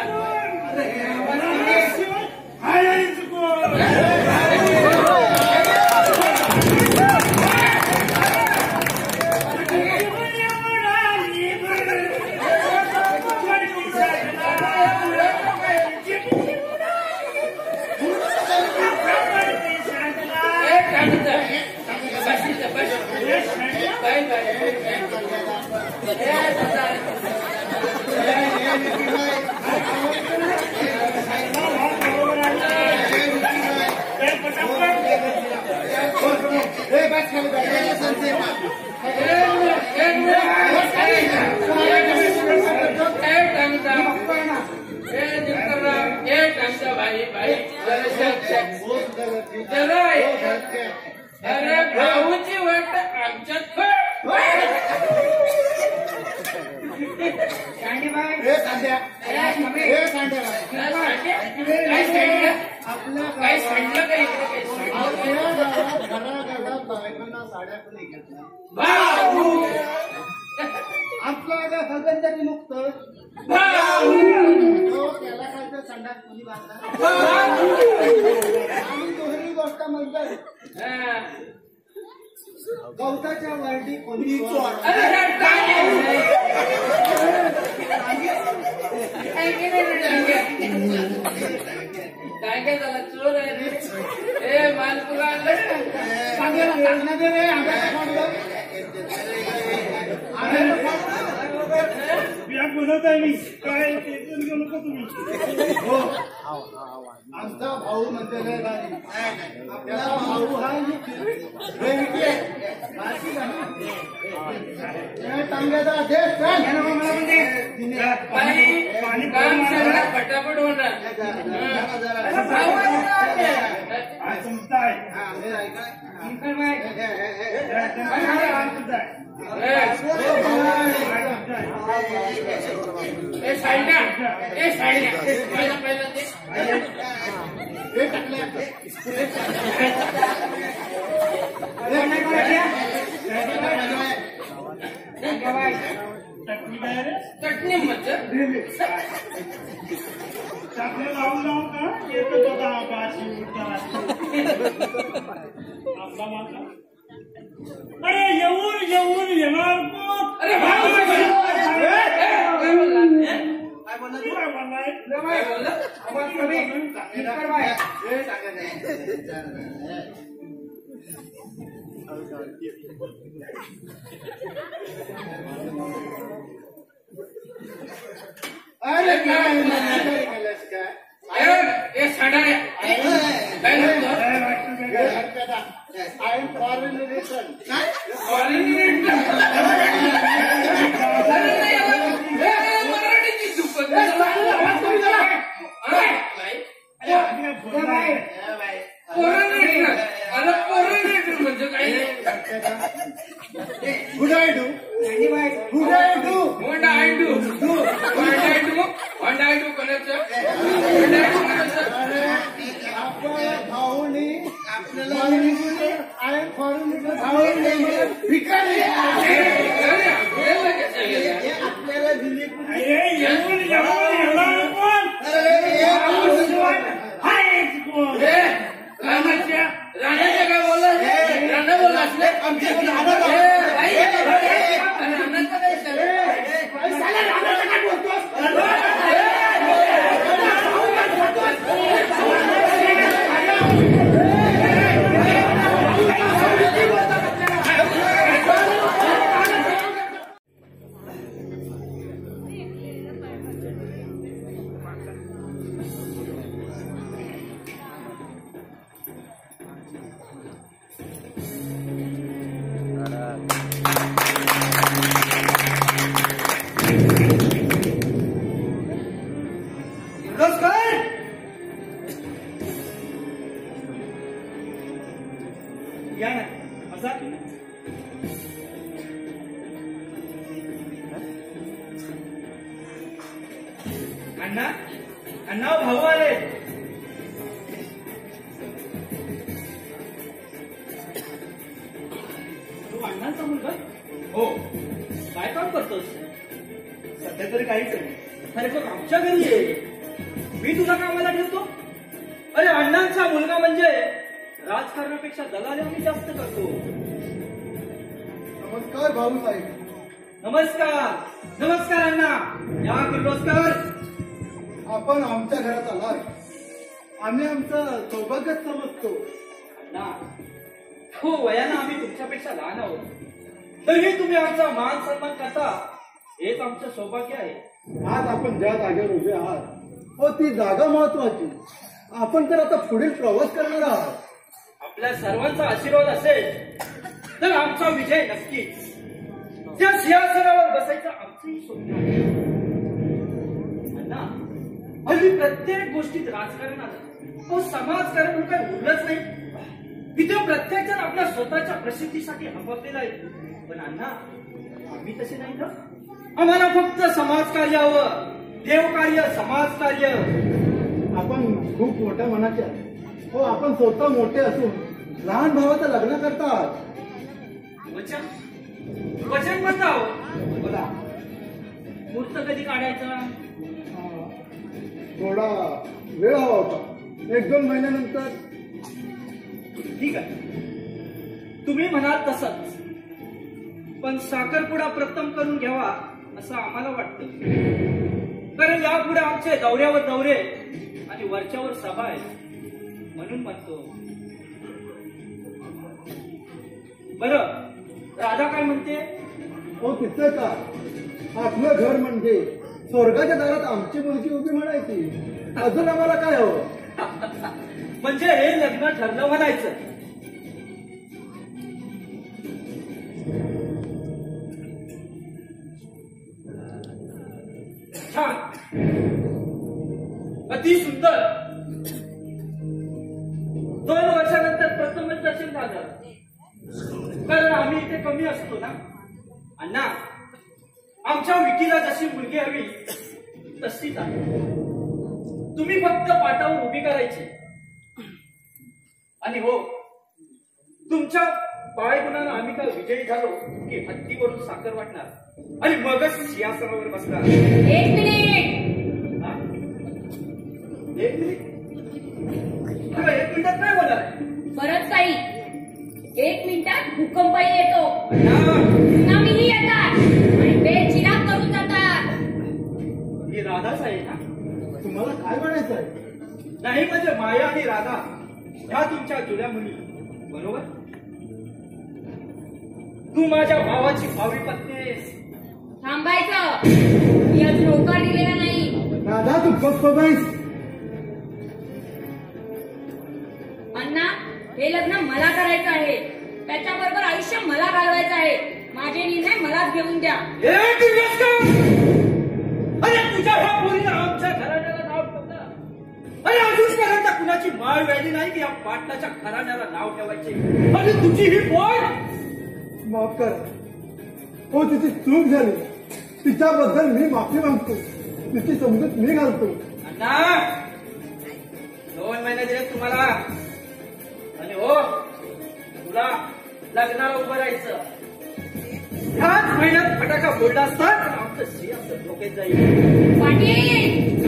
अरे भाऊची वाट आमच्यात हे सांड्या. हे सांड्या. काय सांडलं का इकडे? आपल्या गावात घराघरात बायकांना साड्या कोणी घेतल्या? भाऊ आपल्या गावात सगळ्यांसाठी मुक्त. भाऊ त्याला काय तर संडास कोणी बांधला? भाऊ आणि दुसरी गोष्ट म्हणजे हा. गवताच्या वारडी कोणी अरे काय काय झालं चोर आहे रे ए माल तुला आणलं बनवत आहे मी काय टेन्शन घेऊ नको तुम्ही हो आमचा भाऊ म्हणते आपला भाऊ हा टांग्याचा देश फटाफट होणार ए साईडला ए साईडला पहिला पहिला चटणी मच्छर चाकलं लावून लावून का येतच होता बाशी आपला माता अरे येऊन येऊन येणार कोण अरे काय अरे ए साडा I am foreign relation. मराठीची चुकत म्हणजे काय Good I do. Good I do. What I do? What I do? What I do कोणाचं? What I do कोणाचं? आपण भाऊनी आपल्याला I am foreign relation. भिकारी आपल्याला दिली राणाच्या राणाच्या काय बोलला राणा बोलला असले आमच्या या ना असा अण्णा अण्णा भाऊ आले तू अण्णांचा मुलगा हो काय काम करतोस सध्या तरी काहीच नाही अरे बघ आमच्या घरी ये मी तुझा कामाला ठेवतो अरे अण्णांचा मुलगा म्हणजे राजकारणापेक्षा दलाली आम्ही जास्त करतो नमस्कार भाऊ साहेब नमस्कार नमस्कार अण्णा या किर्लोस्कर आपण आमच्या घरात आलाय आम्ही आमचं सौभाग्य समजतो अण्णा हो वयानं आम्ही तुमच्यापेक्षा लहान आहोत तरीही तुम्ही आमचा मान सन्मान करता हेच आमचं सौभाग्य आहे आज आपण ज्या जागेवर उभे आहात हो ती जागा महत्वाची आपण तर आता पुढील प्रवास करणार आहात आपल्या सर्वांचा आशीर्वाद असेल तर आमचा विजय नक्कीच त्या सिंहासनावर बसायचं आमचंही स्वप्न आहे अण्णा हल्ली प्रत्येक गोष्टीत राजकारण आलं हो समाजकारण म्हणून काही उरलंच नाही इथे प्रत्येक जण आपल्या स्वतःच्या प्रसिद्धीसाठी हपकलेला आहे पण अण्णा आम्ही तसे नाही ना आम्हाला फक्त समाजकार्य हवं देवकार्य समाजकार्य आपण खूप मोठ्या मनाचे आहात हो आपण स्वतः मोठे असून लहान भावाचं लग्न करतात वचन वचन म्हणता हो बोला मुहूर्त कधी काढायचा थोडा वेळ हवा होता एक दोन महिन्यानंतर ठीक आहे तुम्ही म्हणाल तसंच, पण साखरपुडा प्रथम करून घ्यावा असं आम्हाला वाटतं. कारण यापुढे आमचे दौऱ्यावर दौरे आणि वरच्यावर सभा आहे, म्हणून म्हणतो. बरं, राधा काय म्हणते? हो तिचं का, आपलं घर म्हणजे स्वर्गाच्या दारात आमची मुलगी उभी म्हणायची. अजून आम्हाला काय हवं? म्हणजे हे लग्न ठरलं म्हणायचं. छान, अति सुंदर. दोन वर्षानंतर प्रथमच दर्शन झालं. कारण आम्ही इथे कमी असतो ना अण्णा. आमच्या विकीला जशी मुलगी हवी तशीच आहे. तुम्ही फक्त पाटावर उभी करायची. आणि हो, तुमच्या पायगुणानं आम्ही का विजयी झालो की हत्तीवरून साखर वाटणार आणि मगच सिंहासनावर बसणार. एक मिनिट. हा? एक मिनिट अगं, एक मिनिटात काय बोलणार? बरंच काही. एक मिनिटात भूकंपही येतो, अण्णा, सुनामीही येतात आणि बेचिराग करून जातात. ही राधाच आहे ना? तुम्हाला काय म्हणायचं आहे? नाही म्हणजे माया आणि राधा ह्या तुमच्या जुळ्या मुली, बरोबर? तू माझ्या भावाची भावी पत्नी आहेस. थांबायचं, मी अजून होकार दिलेला नाही. राधा तू गप्प बैस. अण्णा, हे लग्न मला करायचं आहे. त्याच्याबरोबर आयुष्य मला घालवायचं आहे. माझे निर्णय मलाच घेऊन द्या. ए, तू येस का? अरे तुझ्या ह्या पोरीनं आमच्या घराण्याला नाव ठेवलं. अरे अजूनपर्यंत कुणाची माळ व्याधी नाही की या पाटलाच्या घराण्याला नाव ठेवायचे. आणि तुझी ही पोर. माफ कर. हो तिची चूक झाली. तिच्याबद्दल मी माफी मागतो. तिची समजूत मी घालतो. अण्णा, दोन महिने दिले तुम्हाला. आणि हो, तुला लग्नाला उभं राहायचं. ह्याच महिन्यात फटाका फोडला असता तर आमचं सिंहासन डोक्यात जाईल. पाटील,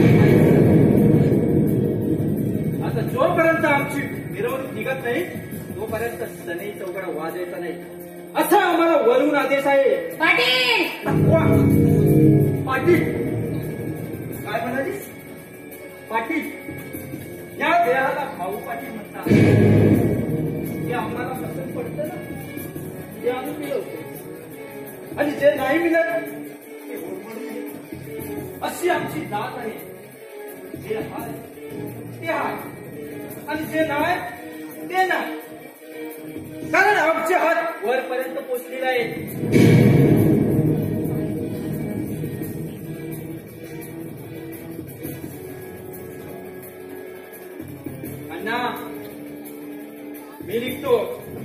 आता जोपर्यंत आमची मिरवणूक निघत नाही तोपर्यंत सनई चौघडा वाजायचा नाही असा आम्हाला वरून आदेश आहे. पाटील, वा, पाटील काय म्हणालीस? पाटील, या देहाला भाऊ पाटील म्हणतात. हे आम्हाला पसंत पडतं ना, ते आम्ही मिळवतो. आणि जे नाही मिळत ते हुरमडून. अशी आमची जात आहे. जे हाय ते हाय आणि जे नाही ते नाही. कारण आमचे हात वरपर्यंत पोचलेले आहेत. अण्णा, मी निघतो.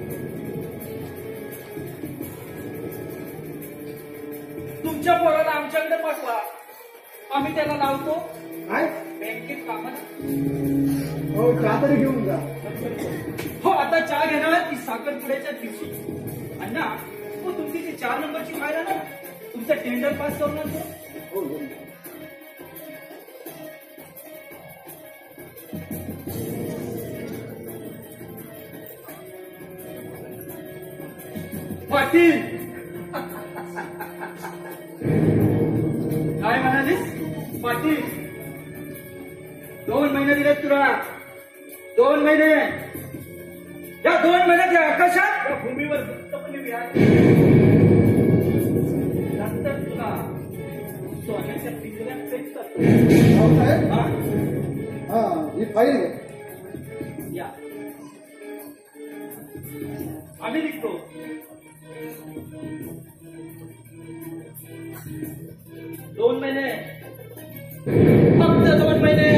तुमच्या पोराला आमच्याकडे पाठवा. आम्ही त्याला लावतो. काय? बँकेत कामाला. हो का तरी घेऊन जा. हो, आता चहा घेणार ती साखरपुड्याच्या दिवशी. अण्णा, हो तुमची ती चार नंबरची फाईल आहे ना, तुमचं टेंडर पास करून आणतो. हो हो. पाटील, काय म्हणालीस? पाटील, दोन महिने दिलेत तुला. दोन महिने. या दोन महिन्यात या आकाशात या भूमीवर मुक्तपणे विहार. नंतर तुला सोन्याच्या पिंजऱ्यात सेट करतो. हो साहेब. हा, हा ही फाईल घे. या आम्ही निघतो. दोन महिने, फक्त दोन महिने.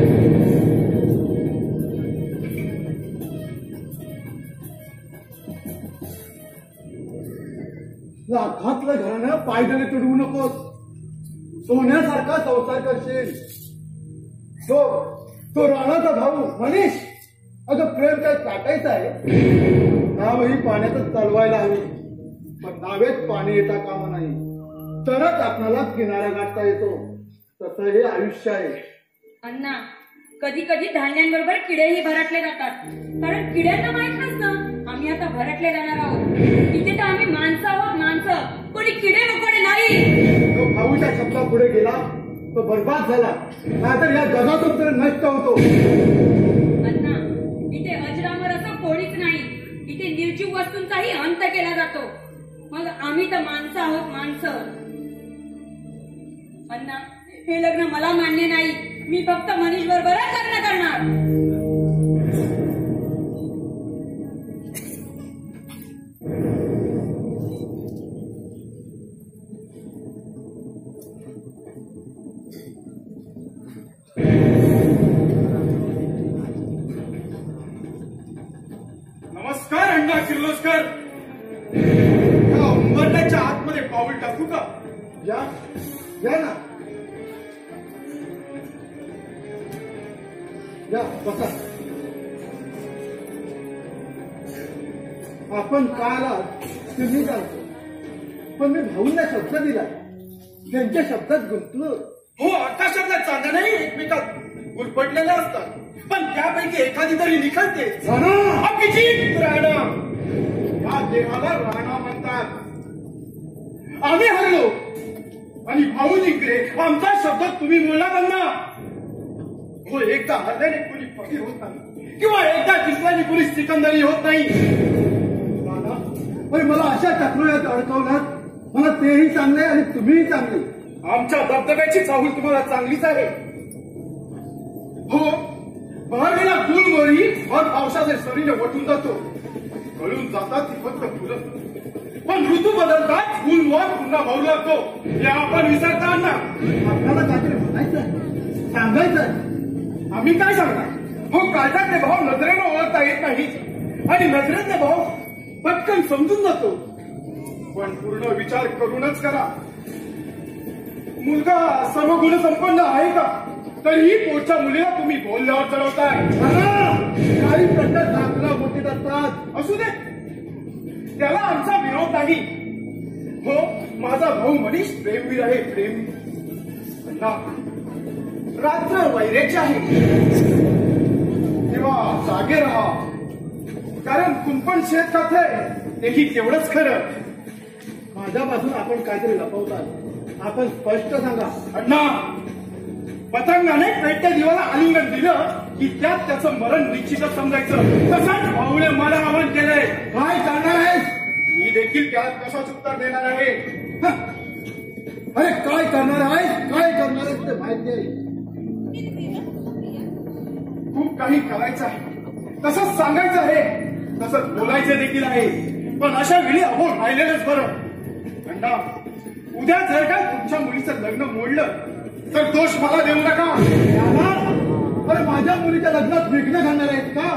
लाखातलं घरानं पायदने तुडवू नकोस. सोन्यासारखा संसार करशील. तो तो राणाचा भाऊ मनीष. अगं प्रेम काय काटायचं आहे. नावही पाण्यातच चालवायला हवी. पण नावेत पाणी येता कामा नाही. तरच आपल्याला किनारा गाठता येतो. तसं हे आयुष्य आहे. अण्णा, कधी कधी धान्यांबरोबर किडेही भरटले जातात. कारण किड्यांना माहित नसतं आम्ही आम्ही आता भरटले जाणार आहोत. इथे तर आम्ही माणसं आहोत, माणसं, कोणी किडे मकोडे नाही. तो भाऊच्या शब्दा पुढे गेला तो बर्बाद झाला, नाहीतर या जगातून तर नष्ट होतो. अण्णा, इथे अजरामर असं कोणीच नाही. इथे निर्जीव वस्तूंचाही अंत केला जातो. मग आम्ही तर माणसं आहोत, माणसं. अण्णा, हे लग्न मला मान्य नाही. मी फक्त मनीष बरोबरच लग्न करणार. नमस्कार अण्णा किर्लोस्कर. या उंबरठ्याच्या आतमध्ये पाऊल टाकू का? या या ना, या बसा. आपण का आलात तुम्ही जाणतो, पण मी भाऊंना शब्द दिला, त्यांच्या शब्दात गुंतलो. हो, आकाशातल्या चांदण्याही एकमेकात गुरफटलेल्या असतात, पण त्यापैकी एखादी तरी निखळते. अभिजित राणा. या देवाला राणा म्हणतात. आम्ही हरलो आणि भाऊ जिंकले. आमचा शब्द तुम्ही बोलला त्यांना. हो, एकदा हरल्याने कोणी फकीर होत नाही, किंवा एकदा जिंकल्याने कोणी सिकंदरी होत नाही. राणा, पण मला अशा चक्रोयात अडकवलात. मला तेही चांगले आणि तुम्हीही चांगले. आमच्या धबधब्याची चाहूल तुम्हाला चांगलीच आहे. हो, बहरलेला गुलमोहरी भर पावसाचे सरीने वटून जातो. गळून जातात ती फक्त फुलं, पण ऋतू बदलतात गुलमोहर पुन्हा भाऊ लागतो. हे आपण विसरता ना. आपल्याला काहीतरी म्हणायचं आहे, सांगायचं आहे. आम्ही काय सांगणार? हो, काळजातले भाव नजरेनं ओळखता येत नाही आणि नजरेतले भाव पटकन समजून जातो. पण पूर्ण विचार करूनच करा. मुलगा सर्व गुण संपन्न आहे का? तरीही पोटच्या मुलीला तुम्ही बोलल्यावर चढवताय. काही प्रकार चांगला मोठीत असतात. असू दे, त्याला आमचा विरोध नाही. हो, माझा भाऊ मनीष प्रेमवीर आहे, प्रेम. अण्णा, रात्र वैरेची आहे, तेव्हा जागे राहा. कारण कुंपण शेत खातंय, तेही तेवढंच खरं. माझ्यापासून आपण काहीतरी लपवतात. आपण स्पष्ट सांगा. अण्णा, पतंगाने पेटत्या दिवाला आलिंगन दिलं की त्यात त्याचं मरण निश्चितच समजायचं. तसंच भाऊने मला आवाहन केलंय. काय करणार आहेस? मी देखील त्याला कशाच उत्तर देणार आहे. हं. अरे काय करणार आहेस? काय करणार आहेस ते माहिती आहे. खूप काही करायचं आहे, तसंच सांगायचं आहे, तसंच बोलायचं देखील आहे. पण अशा वेळी अबोल राहिलेलंच बरं. अण्णा, उद्या जर का तुमच्या मुलीचं लग्न मोडलं तर दोष मला देऊ नका. अरे माझ्या मुलीच्या लग्नात विघ्न घालणार आहेत का?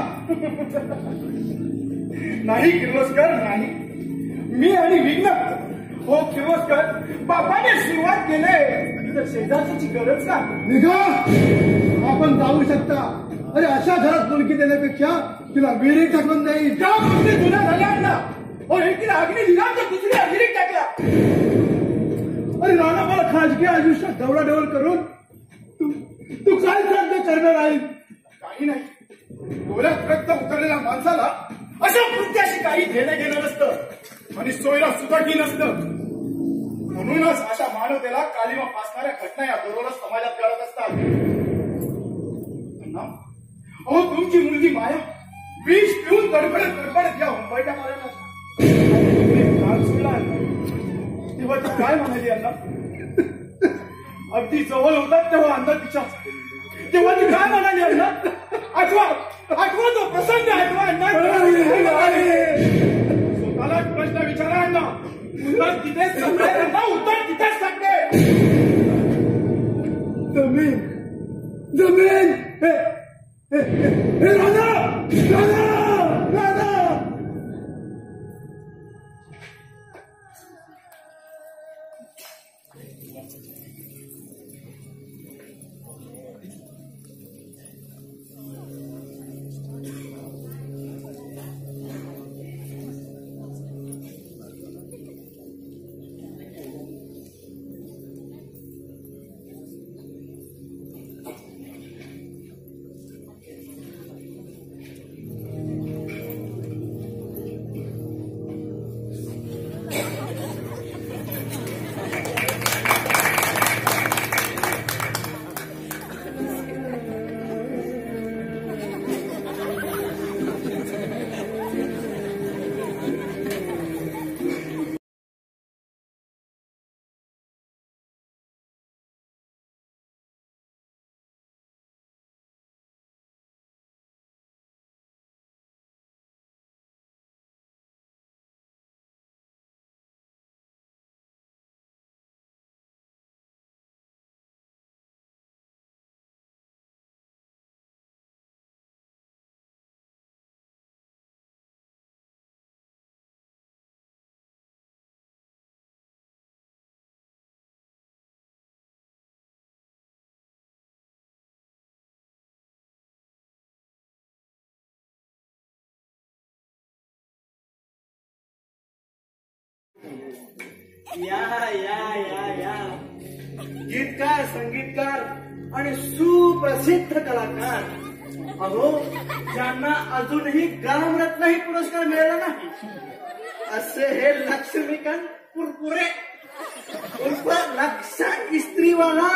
नाही किर्लोस्कर, नाही. मी आणि विघ्न. हो किर्लोस्कर, बापाने सुरुवात केली तर शेजारची गरज का? निघा, आपण जाऊ शकता. अरे अशा घरात मुलगी देण्यापेक्षा तिला विहिरीत टाकून देईल. त्या गोष्टी जुन्या झाल्या ना. हो, एकीला अग्नी दिला तर दुसऱ्या विहिरीत टाकला. अरे राणा, मला खाजगी आयुष्यात ढवळाढवळ करून तू तू काय साध्य करणार आहेस? काही नाही. डोळ्यात रक्त उतरलेल्या माणसाला अशा कृत्याशी काही घेणं घेणं नसतं आणि सोयला सुद्धाही नसतं. म्हणूनच अशा मानवतेला कालिमा फासणाऱ्या घटना या दररोज समाजात घडत असतात. अण्णा, अहो, तुमची मुलगी माया विष पिऊन गडबडत गडबडत या मुंबईच्या मार्गात काल सोडला. तेव्हा ती काय म्हणाली अण्णा? अगदी जवळ होतात तेव्हा अंदाज तिच्या. तेव्हा ती काय म्हणाली अण्णा? आठवा आठवा तो प्रसंग आठवा अण्णा. स्वतःला प्रश्न विचारा अण्णा. उत्तर तिथेच सापडे अण्णा, उत्तर तिथेच सापडे. जमीन जमीन हे हे हे राणा राणा राणा. या या या या गीतकार, संगीतकार आणि सुप्रसिद्ध कलाकार, अहो ज्यांना अजूनही गामरत्नही पुरस्कार मिळाला नाही, असे हे लक्ष्मीकांत कुरकुरे उर्फ लक्षा इस्त्रीवाला.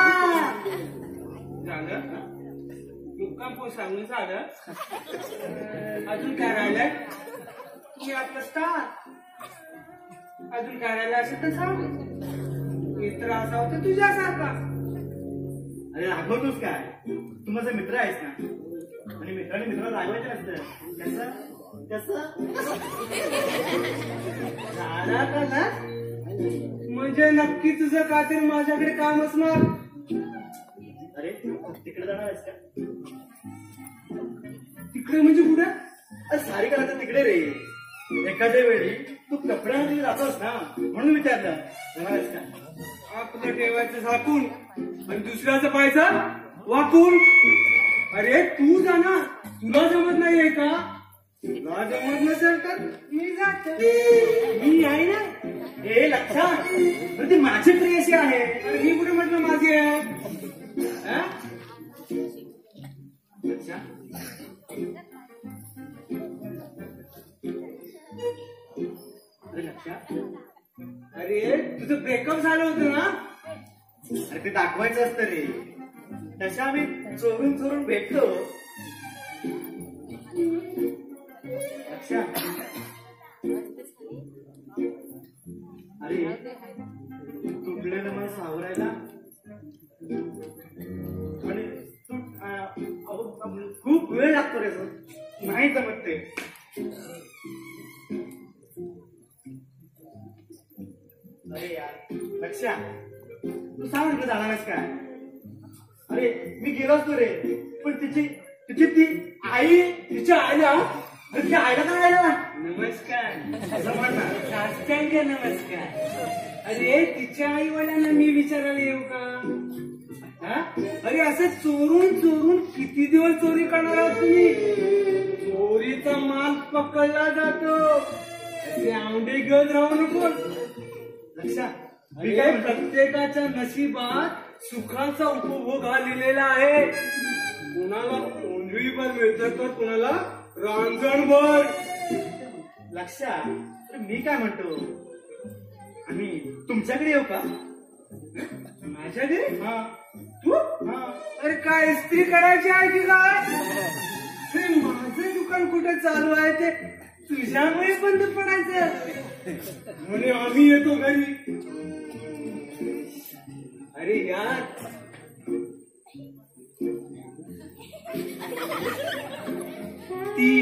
झालं मुक्काम पोच सांगून झालं. अजून काय राहिलंय? तुम्ही आपलं स्टार. अजून काय राहिलं असेल तर सांग. मित्र असा होता तुझ्यासारखा. अरे रागवतोस काय? तू माझा मित्र आहेस ना, आणि मित्राने मित्राला रागवायचं नसतं. कसं कसं झाला का ना? म्हणजे नक्की तुझं काहीतरी माझ्याकडे काम असणार. अरे तिकडे जाणार आहेस का? तिकडे म्हणजे कुठे? अरे सारी करा तिकडे रे. एखाद्या वेळी तू कपड्यांमध्ये जातोस ना, म्हणून विचारलं. जाणार आहेस का? आपलं ठेवायचं झाकून आणि दुसऱ्याचं पाहायचं वाकून. अरे तू जा ना, तुला जमत नाहीये का? तुला जमत नसेल तर मी जातो. मी आहे ना. हे लक्षात ती माझी प्रेयसी आहे. अरे मी कुठे म्हटलं माझी आहे? हा? अच्छा. अरे लक्षात, अरे तुझं ब्रेकअप झालं होतं ना? अरे ते दाखवायचं असतं रे. तशा आम्ही चोरून चोरून भेटतो. अच्छा. अरे तुटलेलं मला सावरायला आणि खूप वेळ लागतो रे. नाही जमत ते. अरे यार लक्षा, तू सांग म्हटलं जाणार आहेस काय? अरे मी गेलो असतो रे, पण तिची तिची ती आई, तिच्या आईला, तिच्या आईला काय आला? नमस्कार. असं म्हणणार. साष्टांग नमस्कार. अरे तिच्या आई वडिलांना मी विचारायला येऊ का? हा? अरे असं चोरून चोरून किती दिवस चोरी करणार आहात तुम्ही? चोरीचा माल पकडला जातो. असे आंबे घेऊन राहू नको. लक्षा, मी काय प्रत्येकाच्या नशिबात सुखाचा उपभोग हा लिहिलेला आहे. कुणाला ओंजळीभर मिळतं तर कुणाला रांजणभर. लक्षा, मी काय म्हणतो, आम्ही तुमच्याकडे येऊ का? माझ्याकडे? हा. तू? हा. अरे काय इस्त्री करायची आहे की काय? अरे माझं दुकान कुठे चालू आहे ते तुझ्यामुळे बंद पडायचं. म्हणे आम्ही येतो घरी. अरे यार ती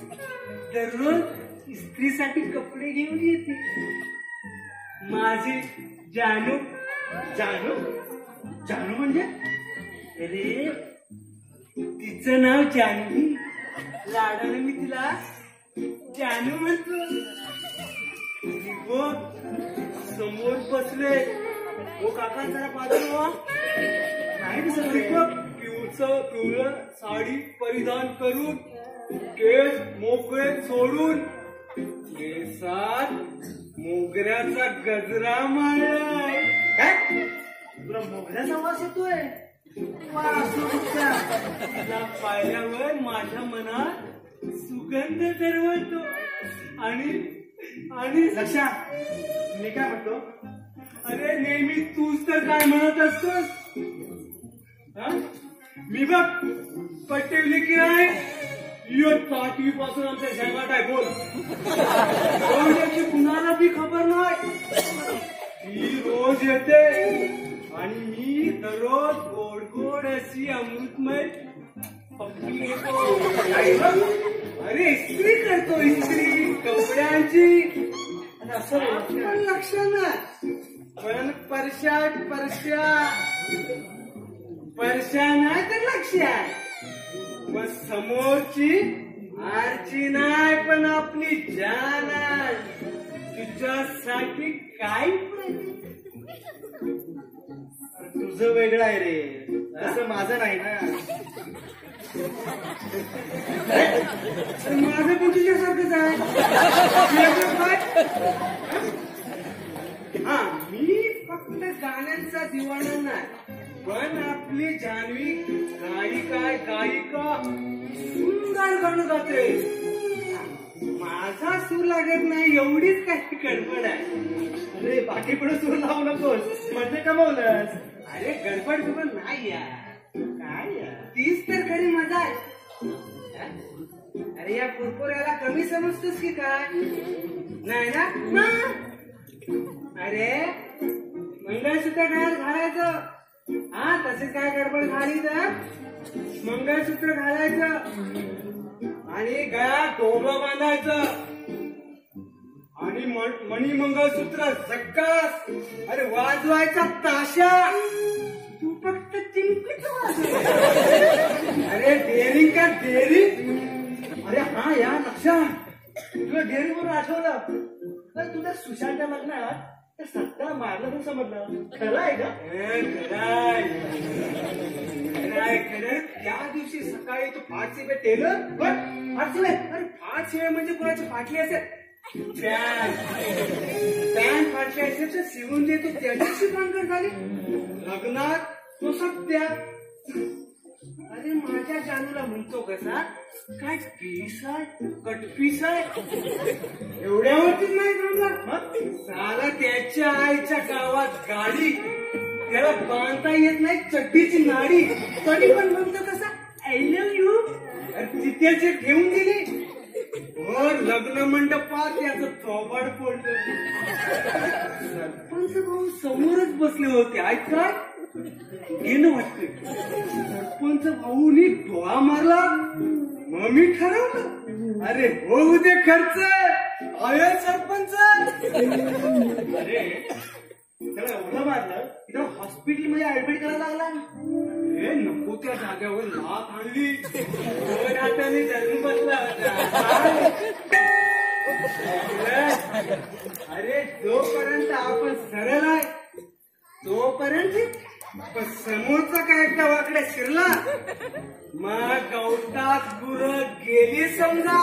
दररोज इस्त्रीसाठी कपडे घेऊन येते. माझी जानू. जानू? जानू म्हणजे? अरे तिचं नाव जानवी. लाडाने मी तिला जानू म्हणतो. हो समोर बसले. हो काका जरा बाजूला. नाही दिसत पिवळं पिवळं साडी परिधान करून, केस मोकळे सोडून, केसात मोगऱ्याचा गजरा मारलाय. काय तुला मोगऱ्याचा वास येतोय? तिला पाहिल्यावर माझ्या मनात सुगंध दरवळतो. आणि आणि लक्षा, मी काय म्हणतो, अरे नेहमी तूच तर काय म्हणत असतोस. मी बघ पटवली की नाही, इयत्ता आठवी पासून आमच्या जगात आहे. बोल याची कुणाला बी खबर नाही. ती रोज येते आणि मी दररोज गोड गोड अशी अमृतमय पप्पी घेतो. अरे इस्त्री करतो, इस्त्री कपड्यांची. असं लक्षात नाही. पण परशा परशा परशा नाही तर लक्षात. मग समोरची आरची नाही पण आपली जान आहे. तुझ्यासाठी काय तुझं वेगळं आहे रे, असं माझं नाही ना. माझं पण तुझ्यासारखंच आहे. हा मी फक्त गाण्यांचा दिवाणा नाही, पण आपली जान्हवी गायिका गायिका सुंदर गाणं गाते. माझा सूर लागत नाही एवढीच काही गडबड आहे. अरे बाकी पुढे सूर लावू नकोस, म्हणजे कमवलंस. अरे गडबड बिबड नाही यार, काय यार? तीच तर खरी मजा आहे. अरे या पुरपुऱ्याला कमी समजतोस की काय? नाही ना? अरे मंगळसूत्र काय घालायचं, हा तसेच काय गडबड झाली तर मंगळसूत्र घालायचं आणि गळ्यात डोबं बांधायचं आणि मणी मंगळसूत्र झक्कास. अरे वाजवायचा ताशा, तू फक्त चिंकीच वाजव. अरे डेअरिंग का डेअरिंग. अरे हा या लक्षात तुला डेअरीवरून आठवलं तर तुझ्या सुशांतच्या लग्नात त्या सत्ता मारलं पण समजलं. खरं आहे का? खराय खराय खरं. त्या दिवशी सकाळी तू पाच शिवे टेलर पण पाच शिवे. अरे पाच शिवे म्हणजे कोणाची फाटली असेल पॅन्ट पॅन्ट फाटली असेल तर शिवून देतो, त्याच्याशी भानगड झाली. लग्नात तो सत्या. अरे माझ्या जानूला म्हणतो कसा काय पीस आहे कट पीस आहे. एवढ्यावरतीच नाही जमला, साला त्याच्या आईच्या गावात गाडी, त्याला बांधता येत नाही चड्डीची नाडी, तरी पण म्हणतो कसा आय लव्ह यू. तिथे ठेवून दिली वर लग्न मंडपात याचं थोबाड पडलं. सरपंच भाऊ समोरच बसले होते. ऐकाय गेलं वाटतंय. सरपंच भाऊनी डोळा मारला, मग मी ठरवलं अरे होऊ दे खर्च. अरे सरपंच, अरे त्याला एवढं मारलं तिला हॉस्पिटल मध्ये ऍडमिट करायला लागला. हे नको त्या जागेवर लाथ आणली, दोन हाताने धरून बसला होता. अरे जोपर्यंत आपण सरळ आहे तोपर्यंत, पण समोरचा काय वाकडे शिरला मग गवतात गुरं गेली समजा.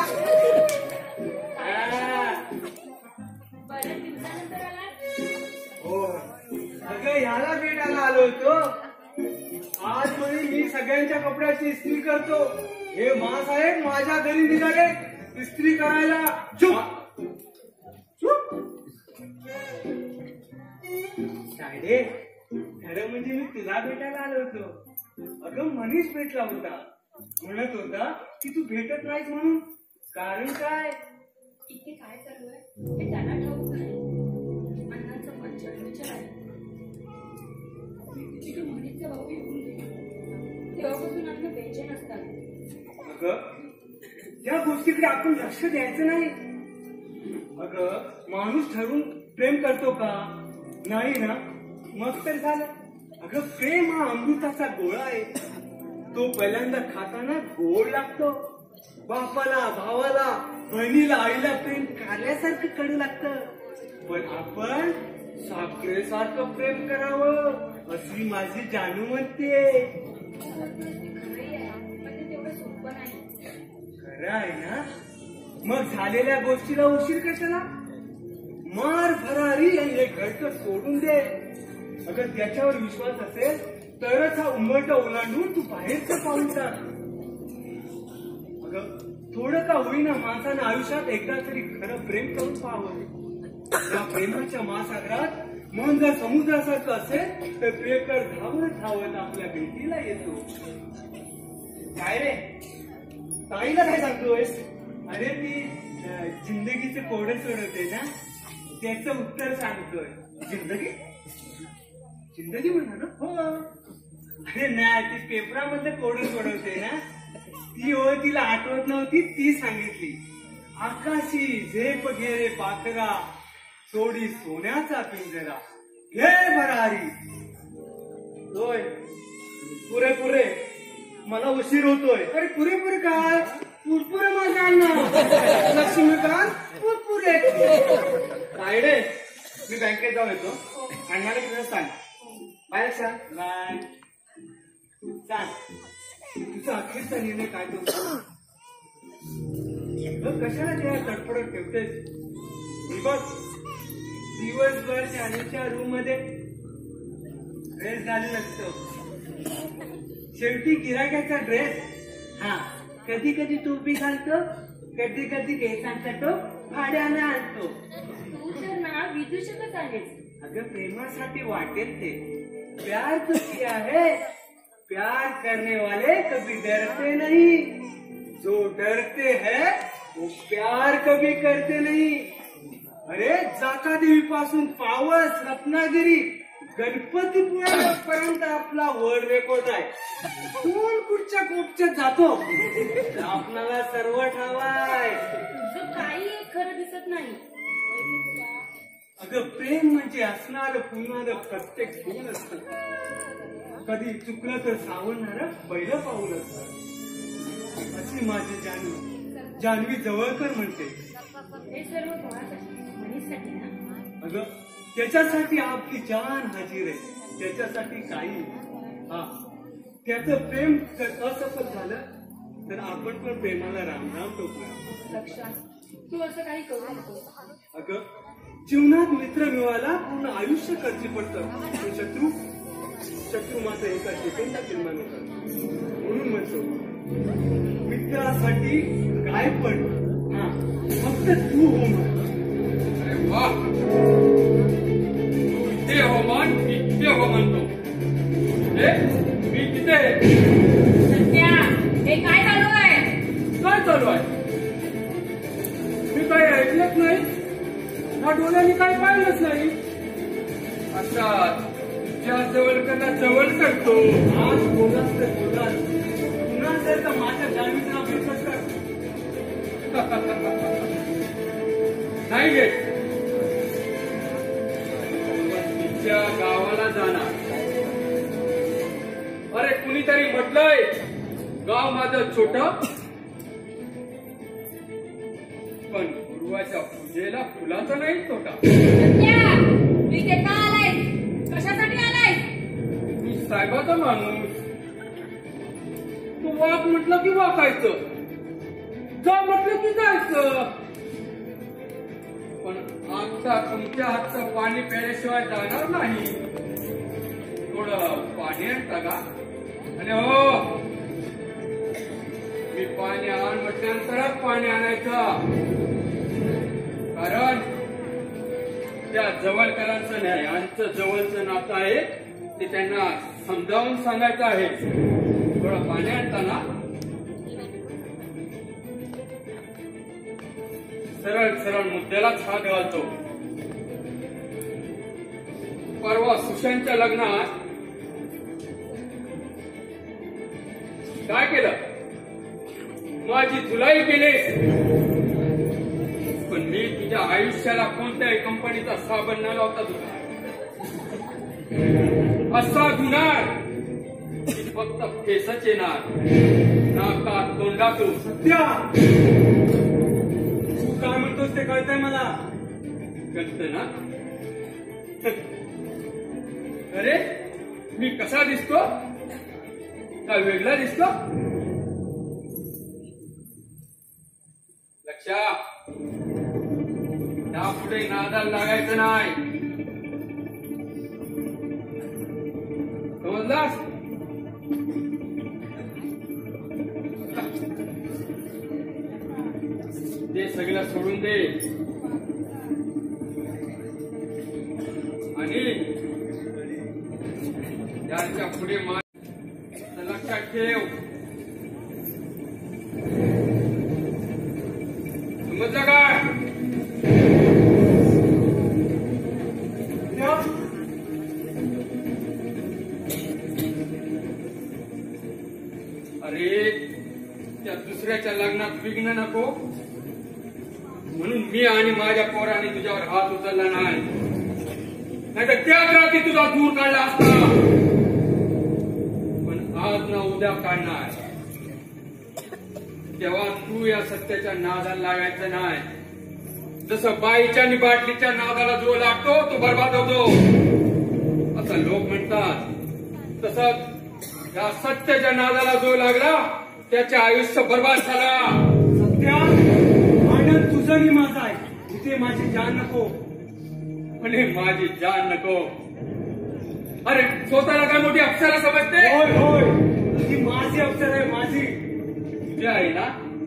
बऱ्याच दिवसानंतर आला. हो अगं ह्याला भेटायला आलो होतो. आज म्हणे मी सगळ्यांच्या कपड्याची इस्त्री करतो. हे मासाहेब माझ्या घरी निघाले इस्त्री करायला. चुप चुप. काय रे, खरं म्हणजे मी तुला भेटायला आलो होतो. अगं मनीष भेटला होता, म्हणत होता की तू भेटत नाहीस म्हणून. कारण काय? इथे काय चालू आहे हे त्यांना ठाऊक नाही. अण्णांचं मन चढवच्या आहे. तिथे मनीषचा भाऊ येऊन गेला. तेव्हापासून अण्णा बेचैन असतात. अगं त्या गोष्टीकडे आपण लक्ष द्यायचं नाही. अगं माणूस ठरवून प्रेम करतो का? नाही ना, मग तर झालं. अगं प्रेम हा अमृताचा गोळा आहे. तो पहिल्यांदा खाताना गोड लागतो. बापाला भावाला बहिणीला आईला प्रेम कार्यासारखं कडू लागतं. पण आपण साखरेसारखं प्रेम करावं अशी माझी जानू म्हणते. खरंही आहे, पण ते तेवढं सोपं नाही. खरं आहे ना? मग झालेल्या गोष्टीला उशीर कशाला? मार भरारी आणि हे घरचं सोडून दे. अगर त्याच्यावर विश्वास असेल तरच हा उंबरटा ओलांडून तू बाहेरचं पाहून टाक. अगं थोडं का होईना माणसानं आयुष्यात एकदा तरी खरं प्रेम करून पाहावं. त्या प्रेमाच्या महासागरात मन जर समुद्रासारखं असेल तर प्रियकर धावत धावत आपल्या भेटीला येतो. काय रे, ताईला काय सांगतोयस? अरे ती जिंदगीचे कोडे सोडवते ना, त्याचं उत्तर सांगतोय. जिंदगी जिंदगी म्हणा ना. हो. अरे नाही, ती पेपरामधलं कोडं सोडवते ना, ती ओळ तिला आठवत नव्हती, ती सांगितली. आकाशी झेप घे रे पाखरा, सोडी सोन्याचा पिंजरा, घे भरारी. होय, पुरे पुरे मला उशीर होतोय. अरे पुरेपुरे काय, पुरपुरे माझा अण्णा लक्ष्मीकांत पुरपुरे. काय रे, मी बँकेत जाऊन येतो. अण्णाला तुला सांग. बाय सांग. बाय. सांग तुझा अखेरचा निर्णय काय तो. कशाला त्या तडफडत ठेवतेस? बघ दिवसभर जाण्याच्या रूम मध्ये ड्रेस घालून असतो. शेवटी गिराक्याचा ड्रेस हा कधी कधी टोपी घालतो, कधी कधी केसांचा तो भाड्यानं आणतो. तू तर ना विदूषकच आहेस. अगं प्रेमासाठी वाटेल ते. प्यार तो किया है, प्यार करने वाले कभी डरते नहीं. जो डरते हैं वो प्यार कभी करते नहीं. अरे जाकादेवी पासून पावस, रत्नागिरी, गणपतीपुळ्यापर्यंत आपला वर्ल्ड रेकॉर्ड आहे. कोण कुठच्या कोपच्यात जातो आपणाला सर्व ठावाय. तुझं काही एक खरं दिसत नाही. अगं प्रेम म्हणजे असणार पुन्हा प्रत्येक गुण असत. कधी चुकलं तर सावरणार पहिलं पाऊल असतं. अशी माझी जान्हवी जान्हवी जवळकर म्हणते. हे सर्व कोणासाठी? मनीसाठी ना. अगं त्याच्यासाठी आपली जान हाजीर आहे. त्याच्यासाठी काही हा त्याचं प्रेम जर असफल झालं तर आपण पण प्रेमाला रामराम टोकला. लक्षात तू असं काही करू नको. अगं जीवनात मित्र मिळवायला पूर्ण आयुष्य खर्ची पडतं. पण शत्रू शत्रू मात्र एका सेकंदात निर्माण होतात. म्हणून म्हणतो मित्रासाठी काय पण हा फक्त तू हो म्हण. अरे वा, तू इथे हो मान, मी तिथे हो म्हणतो. मी तिथे. सत्या, हे काय चालू आहे? काय चालू आहे? मी काही ऐकलंच नाही, हा डोळ्यांनी काय पाहिलंच नाही. आता ज्या जवळकरला जवळ करतो. आज बोलास तर बोलास, पुन्हा जर का माझ्या जाणीचं नाव घेतलंस तर नाही घेत. तिच्या गावाला जाणार. अरे कुणीतरी म्हटलंय गाव माझं छोट, पण पूर्वाच्या पूजेला फुलाचा नाही तोटा. सत्या, मी इथे का आलाय? कशासाठी आलाय? मी साहेबाचा माणूस. तू वाक म्हटलं की वाकायचं, जा म्हटलं की जायचं. पण आता तुमच्या हातचं पाणी प्यायल्याशिवाय जाणार नाही. थोडं पाणी आणता का? आणि हो, मी पाणी आण म्हटल्यानंतरच पाणी आणायचं. कारण त्या जवळकरांचं नाही, आमचं जवळचं नातं आहे ते त्यांना समजावून सांगायचं आहे. थोडं पाणी आणताना सरळ सरळ मुद्द्यालाच हात घालतो. परवा सुशांतच्या लग्नात काय केलं? माझी धुलाई केलीस. पण मी तुझ्या आयुष्याला कोणत्याही कंपनीचा साबण न लावता धुणार. असा धुणार की फक्त केसच येणार, नाकात तोंडातून. सत्या, तू काय म्हणतोस ते कळतंय मला. कळतं ना? अरे मी कसा दिसतो? काय वेगळा दिसतो? लक्षात, यापुढे नादाला लागायचं नाही. समजलास? ते सगळं सोडून दे आणि याच्या पुढे मान लक्षात ठेव. समजलं काय? अरे त्या दुसऱ्याच्या लग्नात विघ्न नको म्हणून मी आणि माझ्या पोराने तुझ्यावर हात उचलला नाही, नाहीतर त्याच रात्री तुझा दूर काढला असता. पण आज ना उद्या काढणार. तेव्हा तू या सत्याच्या नादाला लागायचं नाही. जसं बाईच्या आणि बाटलीच्या नादाला जो लागतो तो बर्बाद होतो असं लोक म्हणतात, तसंच या सत्याच्या नादाला जो लागला त्याचे आयुष्य बर्बाद झाला. सत्या, आनंद तुझं आणि माझा आहे, इथे माझी जान नको. पण हे माझी जान नको. अरे स्वतःला काय मोठी अप्सरा समजते? होय होय, ती माझी अप्सरा आहे, माझी. तुझी आहे ना?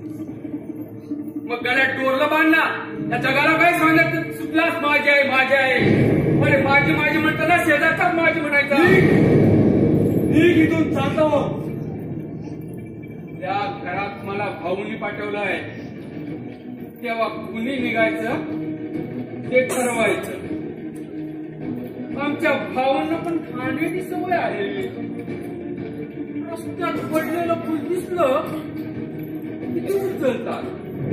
मग गळ्यात डोरलं बांध ना. या जगाला काय सांगत सुटलास माझी आहे माझी आहे. अरे माझी माझी म्हणताना शेजारचाच माझी म्हणायचा. मी इथून चालतो. त्या घरात मला भाऊनी पाठवलंय, तेव्हा कुणी निघायचं ते ठरवायचं. आमच्या भावांना पण खाण्याची सवय आहे. रस्त्यात पडलेलं फुल दिसलं की ते उचलतात,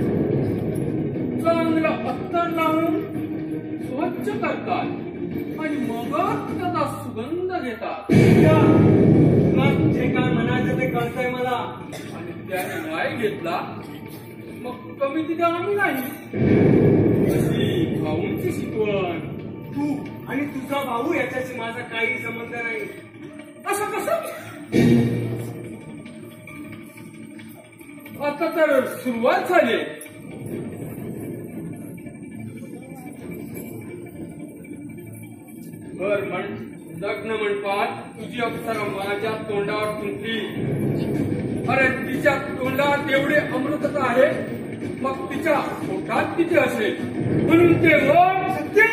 चांगलं अत्तर लावून स्वच्छ करतात आणि मग त्याचा सुगंध घेतात. जे काय म्हणायचं ते कळतंय मला. आणि त्याने नाही घेतला मग कमी तिथे आम्ही नाही. अशी भाऊंची शिकवण. तू आणि तुझा भाऊ याच्याशी माझा काही संबंध नाही. असं कसं? आता तर सुरुवात झाली. बर म्हण, लग्न मंडपात तुझी अप्सरा माझ्या तोंडावर तुंकली. अरे तिच्या तोंडात एवढे अमृतता आहे, मग तिच्या पोटात किती असेल? म्हणून ते वर सत्य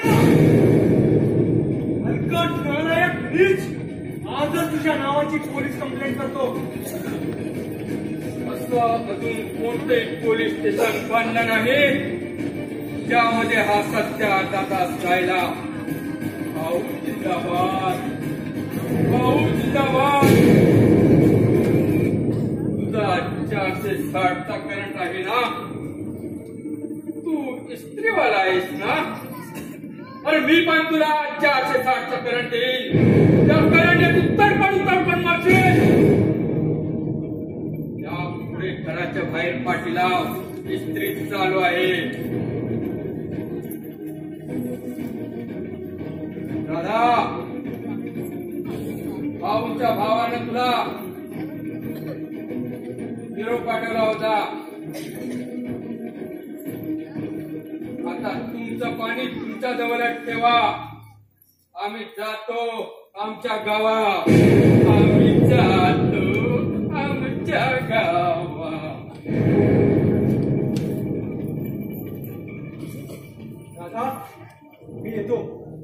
हलकट नालायक नीच. आजच तुझ्या नावाची पोलीस कंप्लेंट करतो. असं अजून कोणतेही पोलीस स्टेशन बनलं नाही ज्यामध्ये हा सत्य दादा जायला. भाऊ जिंदाबाद, भाऊ जिंदाबाद. तुझा चारशे साठचा करंट आहे ना? तू इस्त्रीवाला आहेस ना? अरे मी पण तुला चारशे साठचा करंट येईल. त्या करंटने तू तडपड तडपड मारशील. या पुढे घराच्या बाहेर पाठीला इस्त्री चालू आहे. राधा, भाऊच्या भावानं तुला निरोप पाठवला होता. आता तुमचं पाणी तुमच्या जवळच ठेवा. आम्ही जातो आमच्या गावा. आम्ही जातो आमच्या गावा. दादा, मी येतो.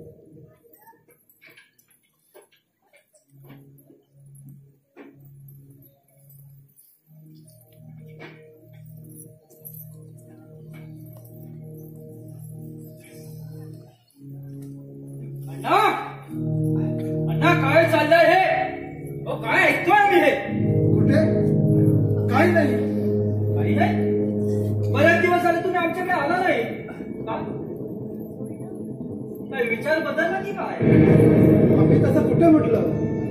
अण्णा, काय चाललंय हे? हो, काय ऐकतोय मी हे? कुठे? काही नाही. काही नाही? बरेच दिवस झाले तुम्ही आमच्याकडे आला नाही. का? काय विचार बदलला की काय? आम्ही तसं कुठे म्हटलं?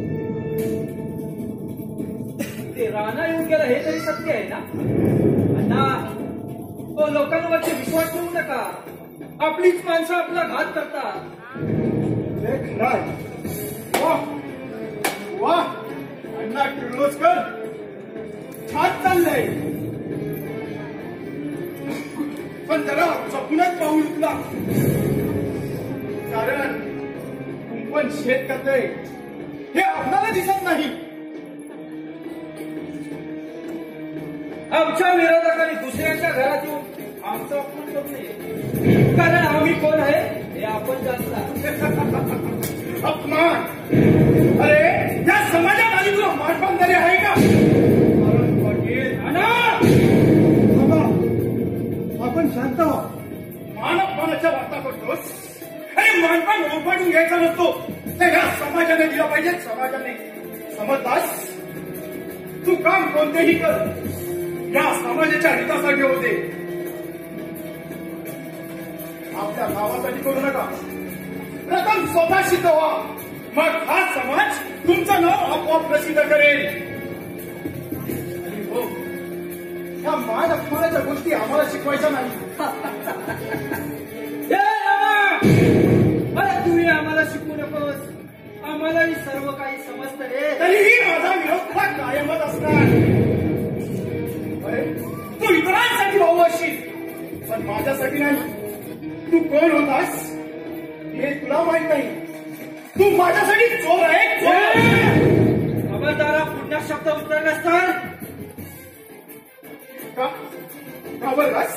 ते राणा येऊन गेला हे तरी सत्य आहे ना? अण्णा, तो लोकांवरती विश्वास ठेवू नका. आपलीच माणसं आपला घात करतात. हे खरं आहे. वा वा, अण्णा किर्लोस्कर, छान चाललंय. पण जरा चपूनच पाऊल उचला, कारण कुंपण शेत करते हे आपल्याला दिसत नाही. आमच्या विरोधकांनी दुसऱ्यांच्या घरात येऊन आमचं अपमान करू नये. कारण आम्ही कोण आहे हे आपण जाणता. अपमान? अरे या समाजात आधी तुला मानपान तरी आहे का? बाबा, आपण शांत व्हा. मान अपमानाच्या वार्ता करतोस. अरे मानपान ओरबाडून घ्यायचा नसतो, ते या समाजाने दिला पाहिजे. समाजाने समजतास? तू काम कोणतेही कर, या समाजाच्या हितासाठी होते. आपल्या नावासाठी करू नका. प्रथम स्वतः सिद्ध व्हा, मग हा समाज तुमचं नाव आपोआप प्रसिद्ध करेल. आणि हो, ह्या मान अपमानाच्या गोष्टी आम्हाला शिकवायच्या नाही. अरे तुम्ही आम्हाला शिकवू नकोस. आम्हालाही सर्व काही समजतं रे. तरीही माझा विरोध हा कायमच असणार. अरे तू इतरांसाठी भाऊ असशील, पण माझ्यासाठी नाही. तू कोण होतास हे तुला माझ्यासाठी चोर आहे. खबरदारा पुढचा शब्द उतरलास तर का का बरं राज?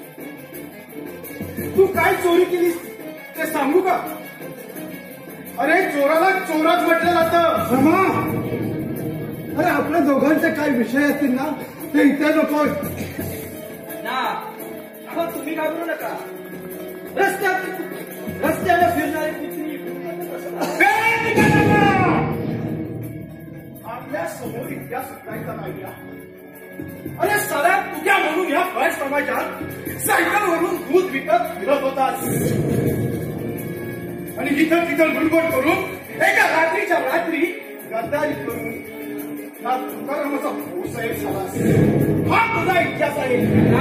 तू काय चोरी केलीस ते सांगू का? अरे चोराला चोराच म्हटलं जातं. रमा, अरे आपल्या दोघांचे काय विषय असतील ना ते इथे नको ना. अहो तुम्ही घाबरू नका. रस्त्यात रस्त्याला फिरणारी कुत्री आपल्या समोर इतक्या सुटायचा नाही. अरे साऱ्या तुझ्या म्हणून या फळ समाजात सायकलवरून दूध विकत फिरत होतास आणि इथं तिथं गुडगुड करून एका रात्रीच्या रात्री गद्दारी करून या तुकारामाचा भाऊसाहेब झालास. हा तुझा इतिहास आहे.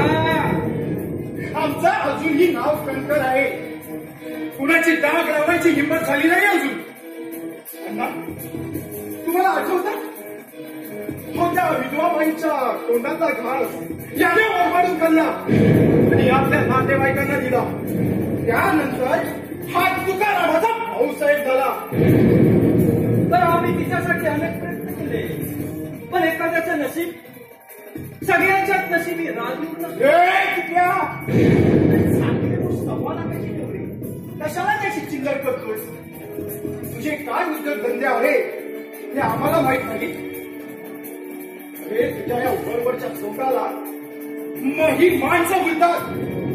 आमचा अजूनही नाव कंकर आहे. कुणाची डाग लावायची हिंमत झाली नाही अजून. अण्णा तुम्हाला आठवतं हो त्या विधवाबाईंच्या तोंडाचा घास याने ओरबाडून खाल्ला आणि आपल्या नातेवाईकांना दिला. त्यानंतर हा तुकारामाचा भाऊसाहेब झाला. तर आम्ही तिच्यासाठी अनेक प्रयत्न केले पण एखाद्याचं नशीब सगळ्यांच्याच नशिबी राजूर कशाला त्याची चिंगड करतोस? तुझे काय उद्योगधंदे आहे ते आम्हाला माहित नाही. अरे तुझ्या या वरवरच्या चौकाला ही माणसं बोलतात.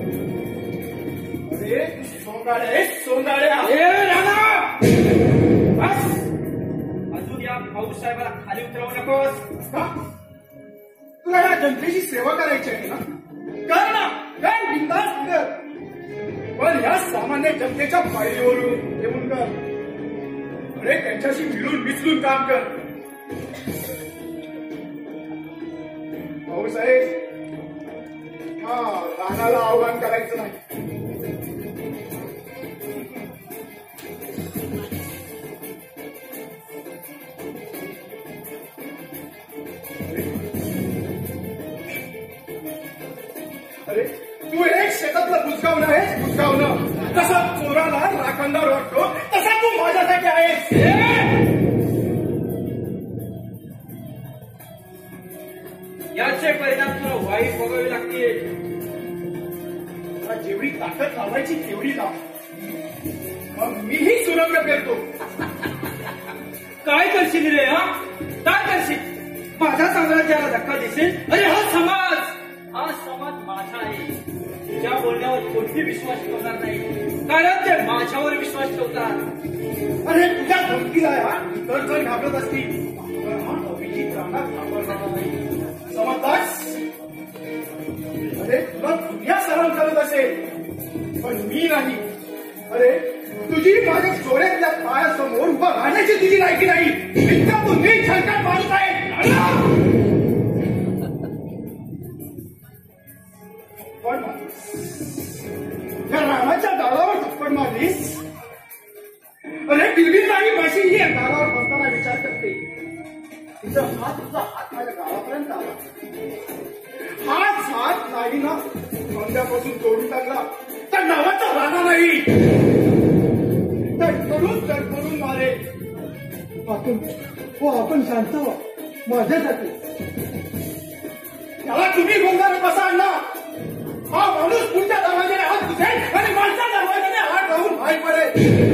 अरे तू सोंगाड्या सोंगाड्या बस. अजून या भाऊसाहेबाला खाली उतरवू नकोस. तुला या जनतेची सेवा करायची आहे ना? कर ना, कर बिनधास्त कर. पण ह्या सामान्य जनतेच्या पायरीवरून येऊन कर. अरे त्यांच्याशी मिळून मिसळून काम कर. भाऊसाहेब हा राणाला आव्हान करायचं नाही. अरे तू एक शेतातलं बुजगावणं आहेस. बुजगावणं तसा चोराला राखणदार वाटतो तसा तू माझ्यासाठी आहेस. याचे परिणाम तुला वाईट भोगावे लागतील. जेवढी ताकद लावायची तेवढी लाव. मग मीही सुरंग पेरतो. काय करशील रे? हा काय करशील? माझ्या साम्राज्याला धक्का देशील? अरे हा समाज हा समाज माझा आहे. तुझ्या बोलण्यावर कोणती विश्वास ठेवणार नाही कारण ते माझ्यावर विश्वास ठेवतात. अरे तुझ्या धमकीला हा इतर जण घाबरत असतील पण हा अभिजित राहणार घाबरणार नाही. समजतास? अरे तुला दुनिया सलाम करत असेल पण मी नाही. अरे तुझी माझ्या चोऱ्यातल्या पायासमोर उभा राहण्याची तुझी लायकी नाही. इतका तू नीट छलकट माणूस आहे. पण या रामाच्या दारावर थप्पड मारलीस. अरे बिलबिल नाही माशी ही दारावर बसताना विचार करते. तिचा हात तुझा हात माझ्या गावापर्यंत आला. हाच हात नाही ना खांद्यापासून तोडून टाकला तर नावाचा राणा नाही. तडतडून तडतडून मारे. आपण हो आपण शांत व्हा माझ्यासाठी. त्याला तुम्ही गोंगार बसा अण्णा. हा माणूस पुढच्या दरवाजाने हात घुसेल आणि माणसा दरवाजाने हात लावून बाहेर पडेल.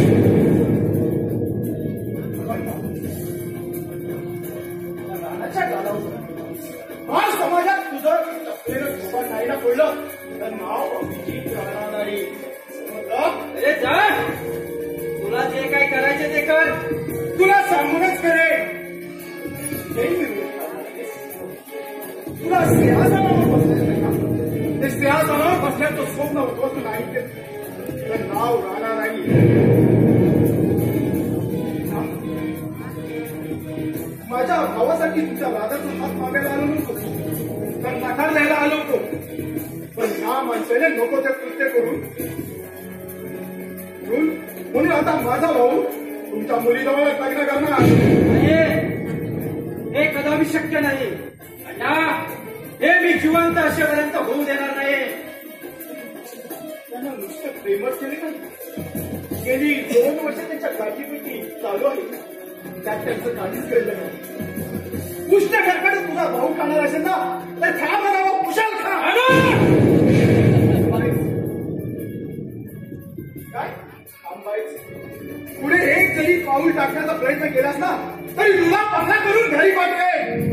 राणाच्या गालावर हा समाजात तुझं टपलेलं झोपा नाही ना पडलं तर नाव अभिजित राहणार नाही. अरे जा तुला जे काय करायचे ते कर. तुला सांगूनच करेन. तुला सिंहासनावर बसण्याचं का? ते सिंहासनावर बसण्याचं स्वप्न होतं तू नाही तर नाव राहणार नाही. माझ्या भावासाठी तुझ्या राजाचा हात मागायला आलो नव्हतो तर नकार द्यायला आलो होतो. पण या माणसाने नको ते कृत्य करून म्हणून आता माझा भाऊ तुमच्या मुलीजवळ लग्न करणार. हे कदापि शक्य नाही. हे मी जिवंत असेपर्यंत होऊ देणार नाही. त्यांना नुसतं प्रेमच केले का? गेली दोन वर्ष त्यांच्या गाठीपिटी चालू आहे. त्यात त्यांचं काहीच कळलं नाही. उष्ट खडखडत तुझा भाऊ खाणार असेल ना तर खा म्हणावं, कुशाल खा. काय थांबायचं? पुढे एक जरी पाऊल टाकण्याचा प्रयत्न केलास ना तरी तुला पल्ला करून घरी पाठवेल.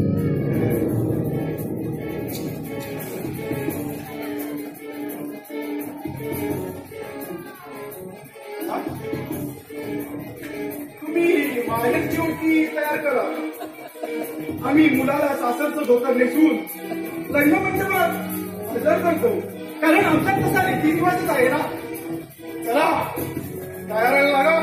तुम्ही माहेरची ओटी तयार करा. आम्ही मुलाला सासरचं धोतर नेसून लग्न पंचमात हजर करतो. कारण आमचा तसा रीतिरिवाजच आहे ना. चला तयारायला लागा.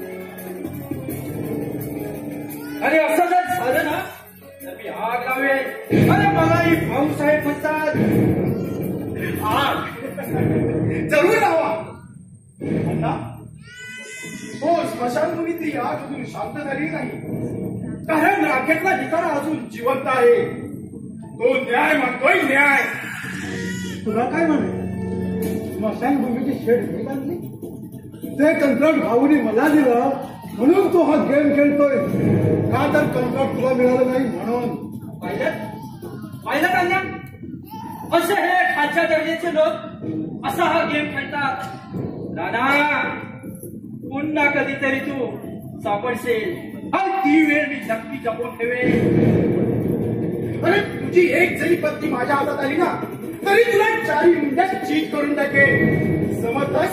अरे असं जर झालं ना तर मी आग लावेल. अरे मलाही भाऊसाहेब म्हणतात. आग जरूर लावा. अण्णा हो स्मशानभूमीतली आग अजून शांत झाली नाही. कारण राखेतला निकारा अजून जिवंत आहे. तो न्याय म्हणतोय न्याय. तुला काय म्हणे? स्मशानभूमीची शेड मी बांधली. ते कंत्राट भाऊने मला दिलं म्हणून तो हा गेम खेळतोय. का तर कंत्राट तुला मिळालं नाही म्हणून. पाहिलं पाहिलं कन्या, असे हे खालच्या दर्जाचे लोक असा हा गेम खेळतात. दादा पुन्हा कधीतरी तू सापडशील आणि ती वेळ मी नक्की जपून ठेवेल. अरे तुझी एक जरी पत्नी माझ्या हातात आली ना तरी तुला चारी मिनिटात चीट करून टाकेल. समजलास?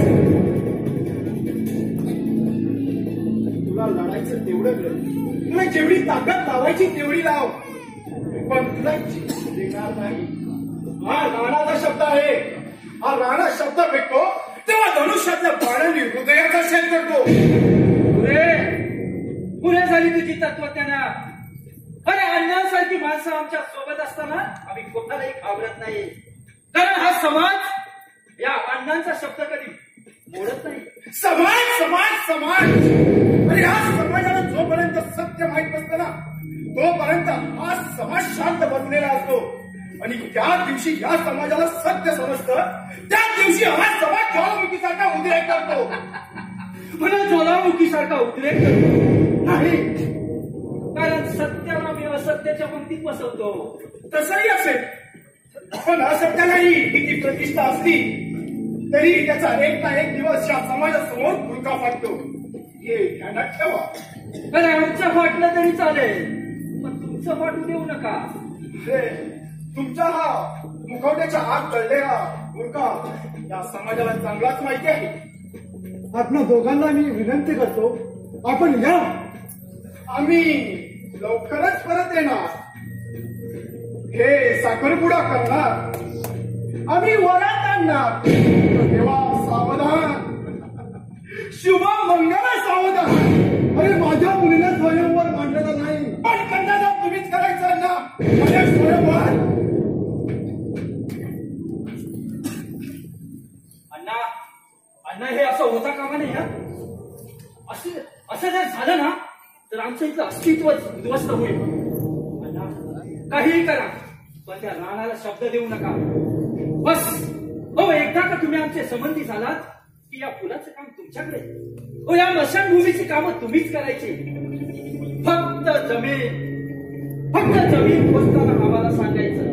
तुला लढायचं तेवढं कर. तुला जेवढी ताकद लावायची तेवढी लाव. पण तुला चीट देणार नाही. हा राणाचा शब्द आहे. हा राणा शब्द फेकतो तेव्हा धनुष्यातल्या बाणाने हृदयाचा छेद करतो. पुरे पुरे झाली तुझी तत्वज्ञान. अरे अण्णांसारखी माणसं आमच्या सोबत असताना आम्ही कोणालाही घाबरत नाही. कारण हा समाज या अण्णांचा शब्द कधी मोडत नाही. समाज समाज समाज. अरे या समाजाला जोपर्यंत सत्य माहीत नसतं ना तोपर्यंत हा समाज शांत बसलेला असतो. आणि त्या दिवशी या समाजाला सत्य समजतं त्याच दिवशी हा समाज ज्वालामुखीसारखा उद्रेक करतो. म्हणून ज्वालामुखीसारखा उद्रेक करतो नाही. कारण सत्याला मी असत्याच्या पंक्तीत बसवतो. तसंही असेल पण असत्यालाही किती प्रतिष्ठा असली तरी त्याचा एक ना एक दिवस या समाजासमोर भुरका फाटतो. हे ध्यानात ठेवा. अरे आमचं फाटलं तरी चालेल पण तुमचं फाटू देऊ नका. हे तुमचा हा मुखवट्याच्या आत जळलेला भुरका या समाजाला चांगलाच माहिती आहे. आपल्या दोघांना मी विनंती करतो आपण या. आम्ही लवकरच परत येणार. हे साखरपुडा करणार. आम्ही वरात आणणार. तेव्हा सावधान. शुभ मंगल सावधान. अरे माझ्या मुलीला स्वयंवर मांडलेला नाही. पण कन्यादान तुम्हीच करायचं ना. माझ्या स्वयंवर. अण्णा अण्णा हे असं होता कामा नाही ना. असं असं जर झालं ना तर आमचं इथलं अस्तित्व उद्ध्वस्त होईल. अण्णा काहीही करा पण त्या राणाला शब्द देऊ नका. बस हो एकदा का तुम्ही आमचे संबंधी झालात की या फुलाचं काम तुमच्याकडे. हो या मशानभूमीची कामं तुम्हीच करायची. फक्त जमीन फक्त जमीन पोचताना आम्हाला सांगायचं.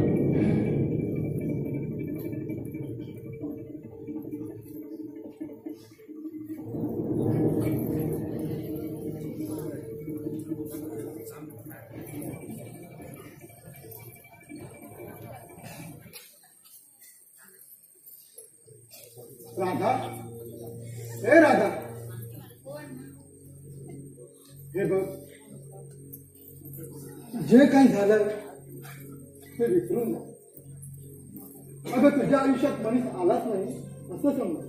राधा हे राधा हे बघ जे काही झालं ते विसरून जा. अगं तुझ्या आयुष्यात मनीस आलाच नाही असं समज.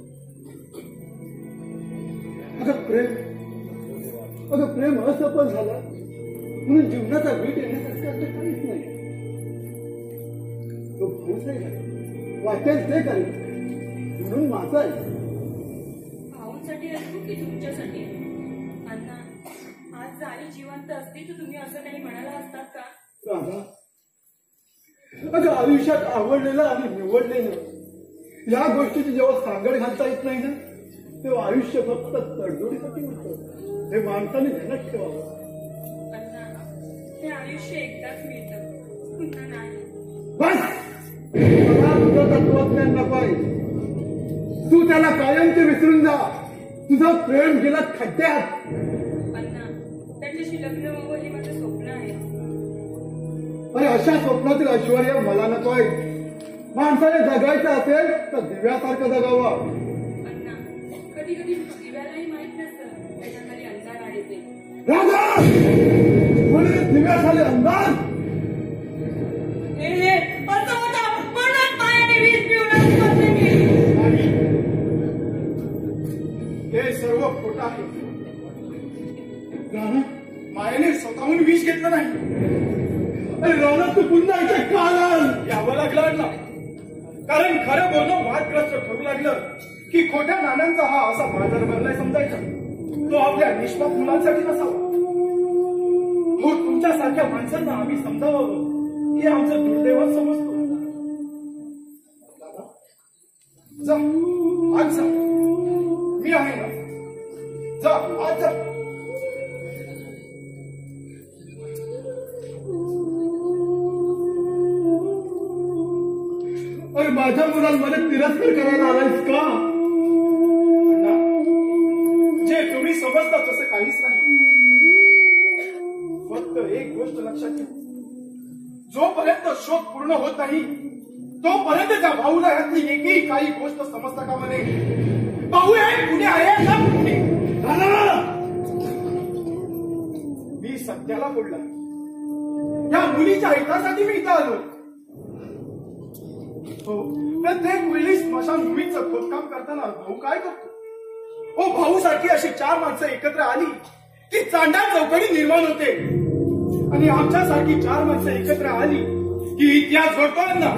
अगं प्रेम अगं प्रेम असफल झालं म्हणून जीवनाचा वीट येण्यासारखं काहीच नाही. तो खुश नाही वाटेल ते करेल म्हणून माझा आहे. भाऊंसाठी असतो की तुमच्यासाठी? अण्णा आज जाणी जिवंत असती तर तुम्ही असं काही म्हणाला असतात का? राधा अगं आयुष्यात आवडलेलं आणि निवडलेलं या गोष्टीची जेव्हा सांगड घालता येत नाही ना तेव्हा आयुष्य फक्त तडजोडीसाठी होतं. हे माणसाने ध्यानात ठेवावं. अण्णा, हे आयुष्य एकदाच मिळतं, पुन्हा नाही. बस, मला तुझं तत्वज्ञान नकोय. तू त्याला कायमचे विसरून जा. तुझं प्रेम गेला खड्ड्यात. अण्णा, त्याच्याशी लग्न व्हावं हे माझं स्वप्न आहे. अरे अशा स्वप्नातील ऐश्वर्य मला नकोय. माणसाने जगायचं असेल तर दिव्यासारखं जगावं. अण्णा, कधी कधी दिव्यालाही माहित नसतं त्याच्या खाली अंधार आहे ते. राजा, म्हणून दिव्याखाली अंधार. हे हे असं होतं म्हणून मायाने वीज पिऊन स्पर्श केली. हे सर्व खोटं आहे. राणा, मायाने स्वतःहून विष घेतलं नाही. अरे राणा, तू पुन्हा इथे का आलास? यावं लागलं ना, कारण खरं बोलणं वादग्रस्त ठरू लागलं की खोट्या नाण्यांचा हा असा बाजार भरलाय समजायचा. तो आपल्या निष्पाप मुलांसाठी नसावा. हो, तुमच्यासारख्या माणसांना आम्ही समजावं हे आमचं दुर्दैव समजतो. जा, आज जा, मी आहे ना. जा, आज जा. अरे माझ्या मुलांमध्ये तिरस्कार करायला आलायस का? अण्णा, जे तुम्ही समजता तसं काहीच नाही. फक्त एक गोष्ट लक्षात ठेवा, जोपर्यंत शोध पूर्ण होत नाही तोपर्यंत त्या भाऊला यातली एकही काही गोष्ट समजता कामा नये. भाऊ आहे, पुणे आहे ना पुणे. मी सत्याला बोलला. या मुलीच्या हितासाठी मी इथं आलो. हो, प्रत्येक वेळी स्मशानभूमीचं खोदकाम करताना भाऊ काय करतो? हो, भाऊ सारखी अशी चार माणसं एकत्र आली की चांडाळ चौकडी निर्माण होते. आणि आमच्यासारखी चार माणसं एकत्र आली की इतिहास घडतो अण्णा.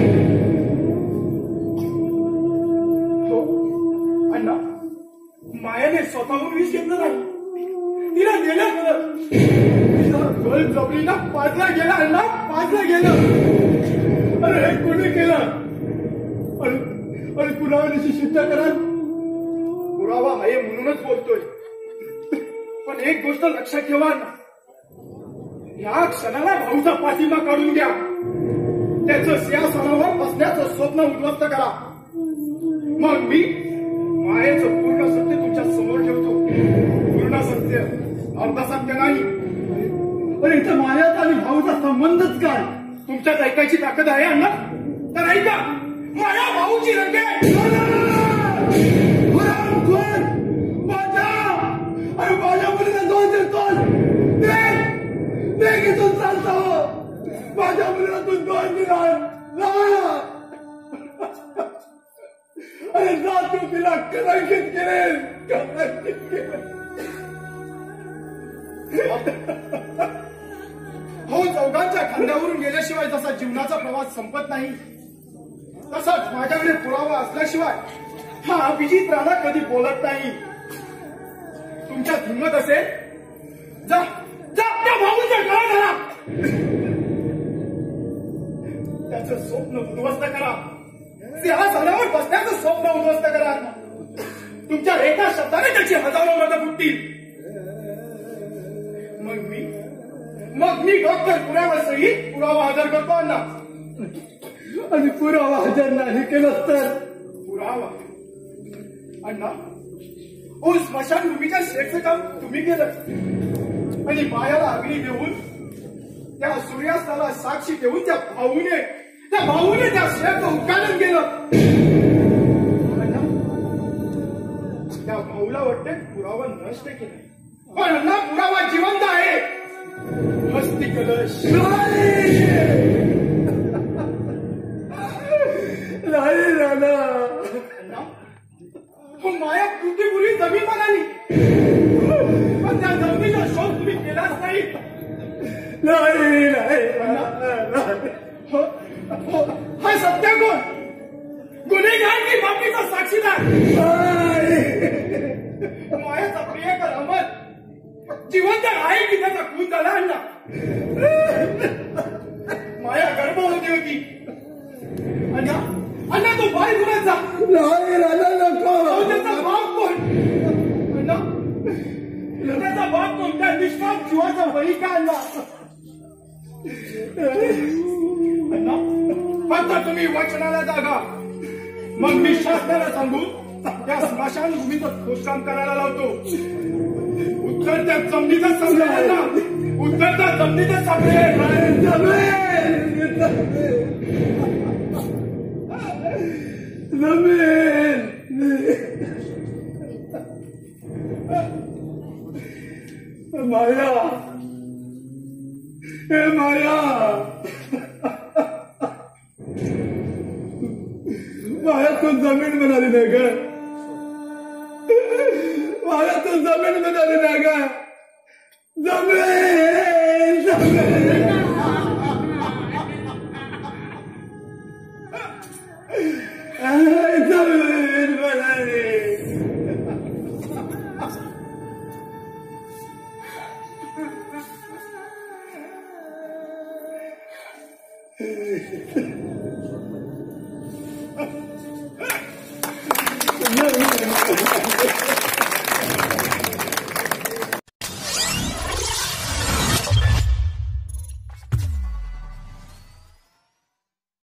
हो अण्णा, मायाने स्वतःहून विष घेतलं नाही. तिला गेलं गेलं तिला गळ जबरीला पाजलं गेला अण्णा, पाजलं गेलं. अरे हे कोणी केलं? अरे पुराव्याची शिक्षा करा. पुरावा आहे म्हणूनच बोलतोय. पण एक गोष्ट लक्षात ठेवा ना, या क्षणाला भाऊचा पाठिंबा काढून द्या. त्याचं सिंहासनावर बसण्याचं स्वप्न उद्ध्वस्त करा. मग मी मायेचं पूर्ण सत्य तुमच्या समोर ठेवतो. पूर्ण सत्य, अर्ध सत्य नाही. अरे इथं मायाचा आणि भाऊचा संबंधच काय? तुमच्यात ऐकायची ताकद आहे अण्णा तर ऐका. माया भाऊची रंगे. अरे माझ्या मुलीला दोन देतोस. घेतून चालतो. माझ्या मुलीला तू दोन दिला. अरे जा, तू तिला कलंकित केले. कलंकित केले. हो, चौघांच्या खांद्यावरून गेल्याशिवाय जसा जीवनाचा प्रवास संपत नाही तसाच माझ्याकडे पुरावा असल्याशिवाय हा अभिजित राणा कधी बोलत नाही. तुमच्यात हिंमत असेल, जा जा त्या भाऊच्या गळा धरा. त्याचं स्वप्न उद्ध्वस्त करा. सिंहासनावर बसण्याचं स्वप्न उद्ध्वस्त करा. तुमच्या एका शब्दाने त्याची हजारो मतं फुटतील. मग मी मग मी डॉक्टर पुराव्यासहित पुरावा हजर करतो अण्णा. आणि पुरावा हजर नाही केलं तर पुरावा अण्णा, ओ स्मशानभूमीच्या शेडचं काम तुम्ही केलं आणि मायाला अग्नी देऊन त्या सूर्यास्ताला साक्षी देऊन त्या भाऊने त्या भाऊने त्या शेडचं उद्घाटन केलं. अण्णा, त्या भाऊला वाटते पुरावा नष्ट केला. पण अण्णा, पुरावा जिवंत आहे. हस्ती कलश नाही राणा. माया कृतीपूर्वी जमीन म्हणाली, पण त्या जमिनीचा शोध तुम्ही केलाच नाही. नाही नाही. हा सत्य कोण? गुन्हेगार की बापीचा साक्षीदार? मायाचा प्रियकर अमर जिवंत आहे की त्याचा खून झाला अण्णा? माया गर्भवती होती. अण्णा, अण्णा तो बाय गुणाचा. नाही राणा, नको. त्याचा बाप कोण? अण्णा, फक्त तुम्ही वचनाला जागा, मग मी शासनाला सांगू त्या स्मशानभूमीचं खोदकाम करायला लावतो. उत्तर त्या जमिनीतच सापडेल ना, उत्तर त्या जमिनीतच सापडेल. जमीन माया, हे माया, माया तू जमीन बनाली नाही ग, माया तू जमीन बनाली नाही ग, जमीन जमीन जमीन बनाली.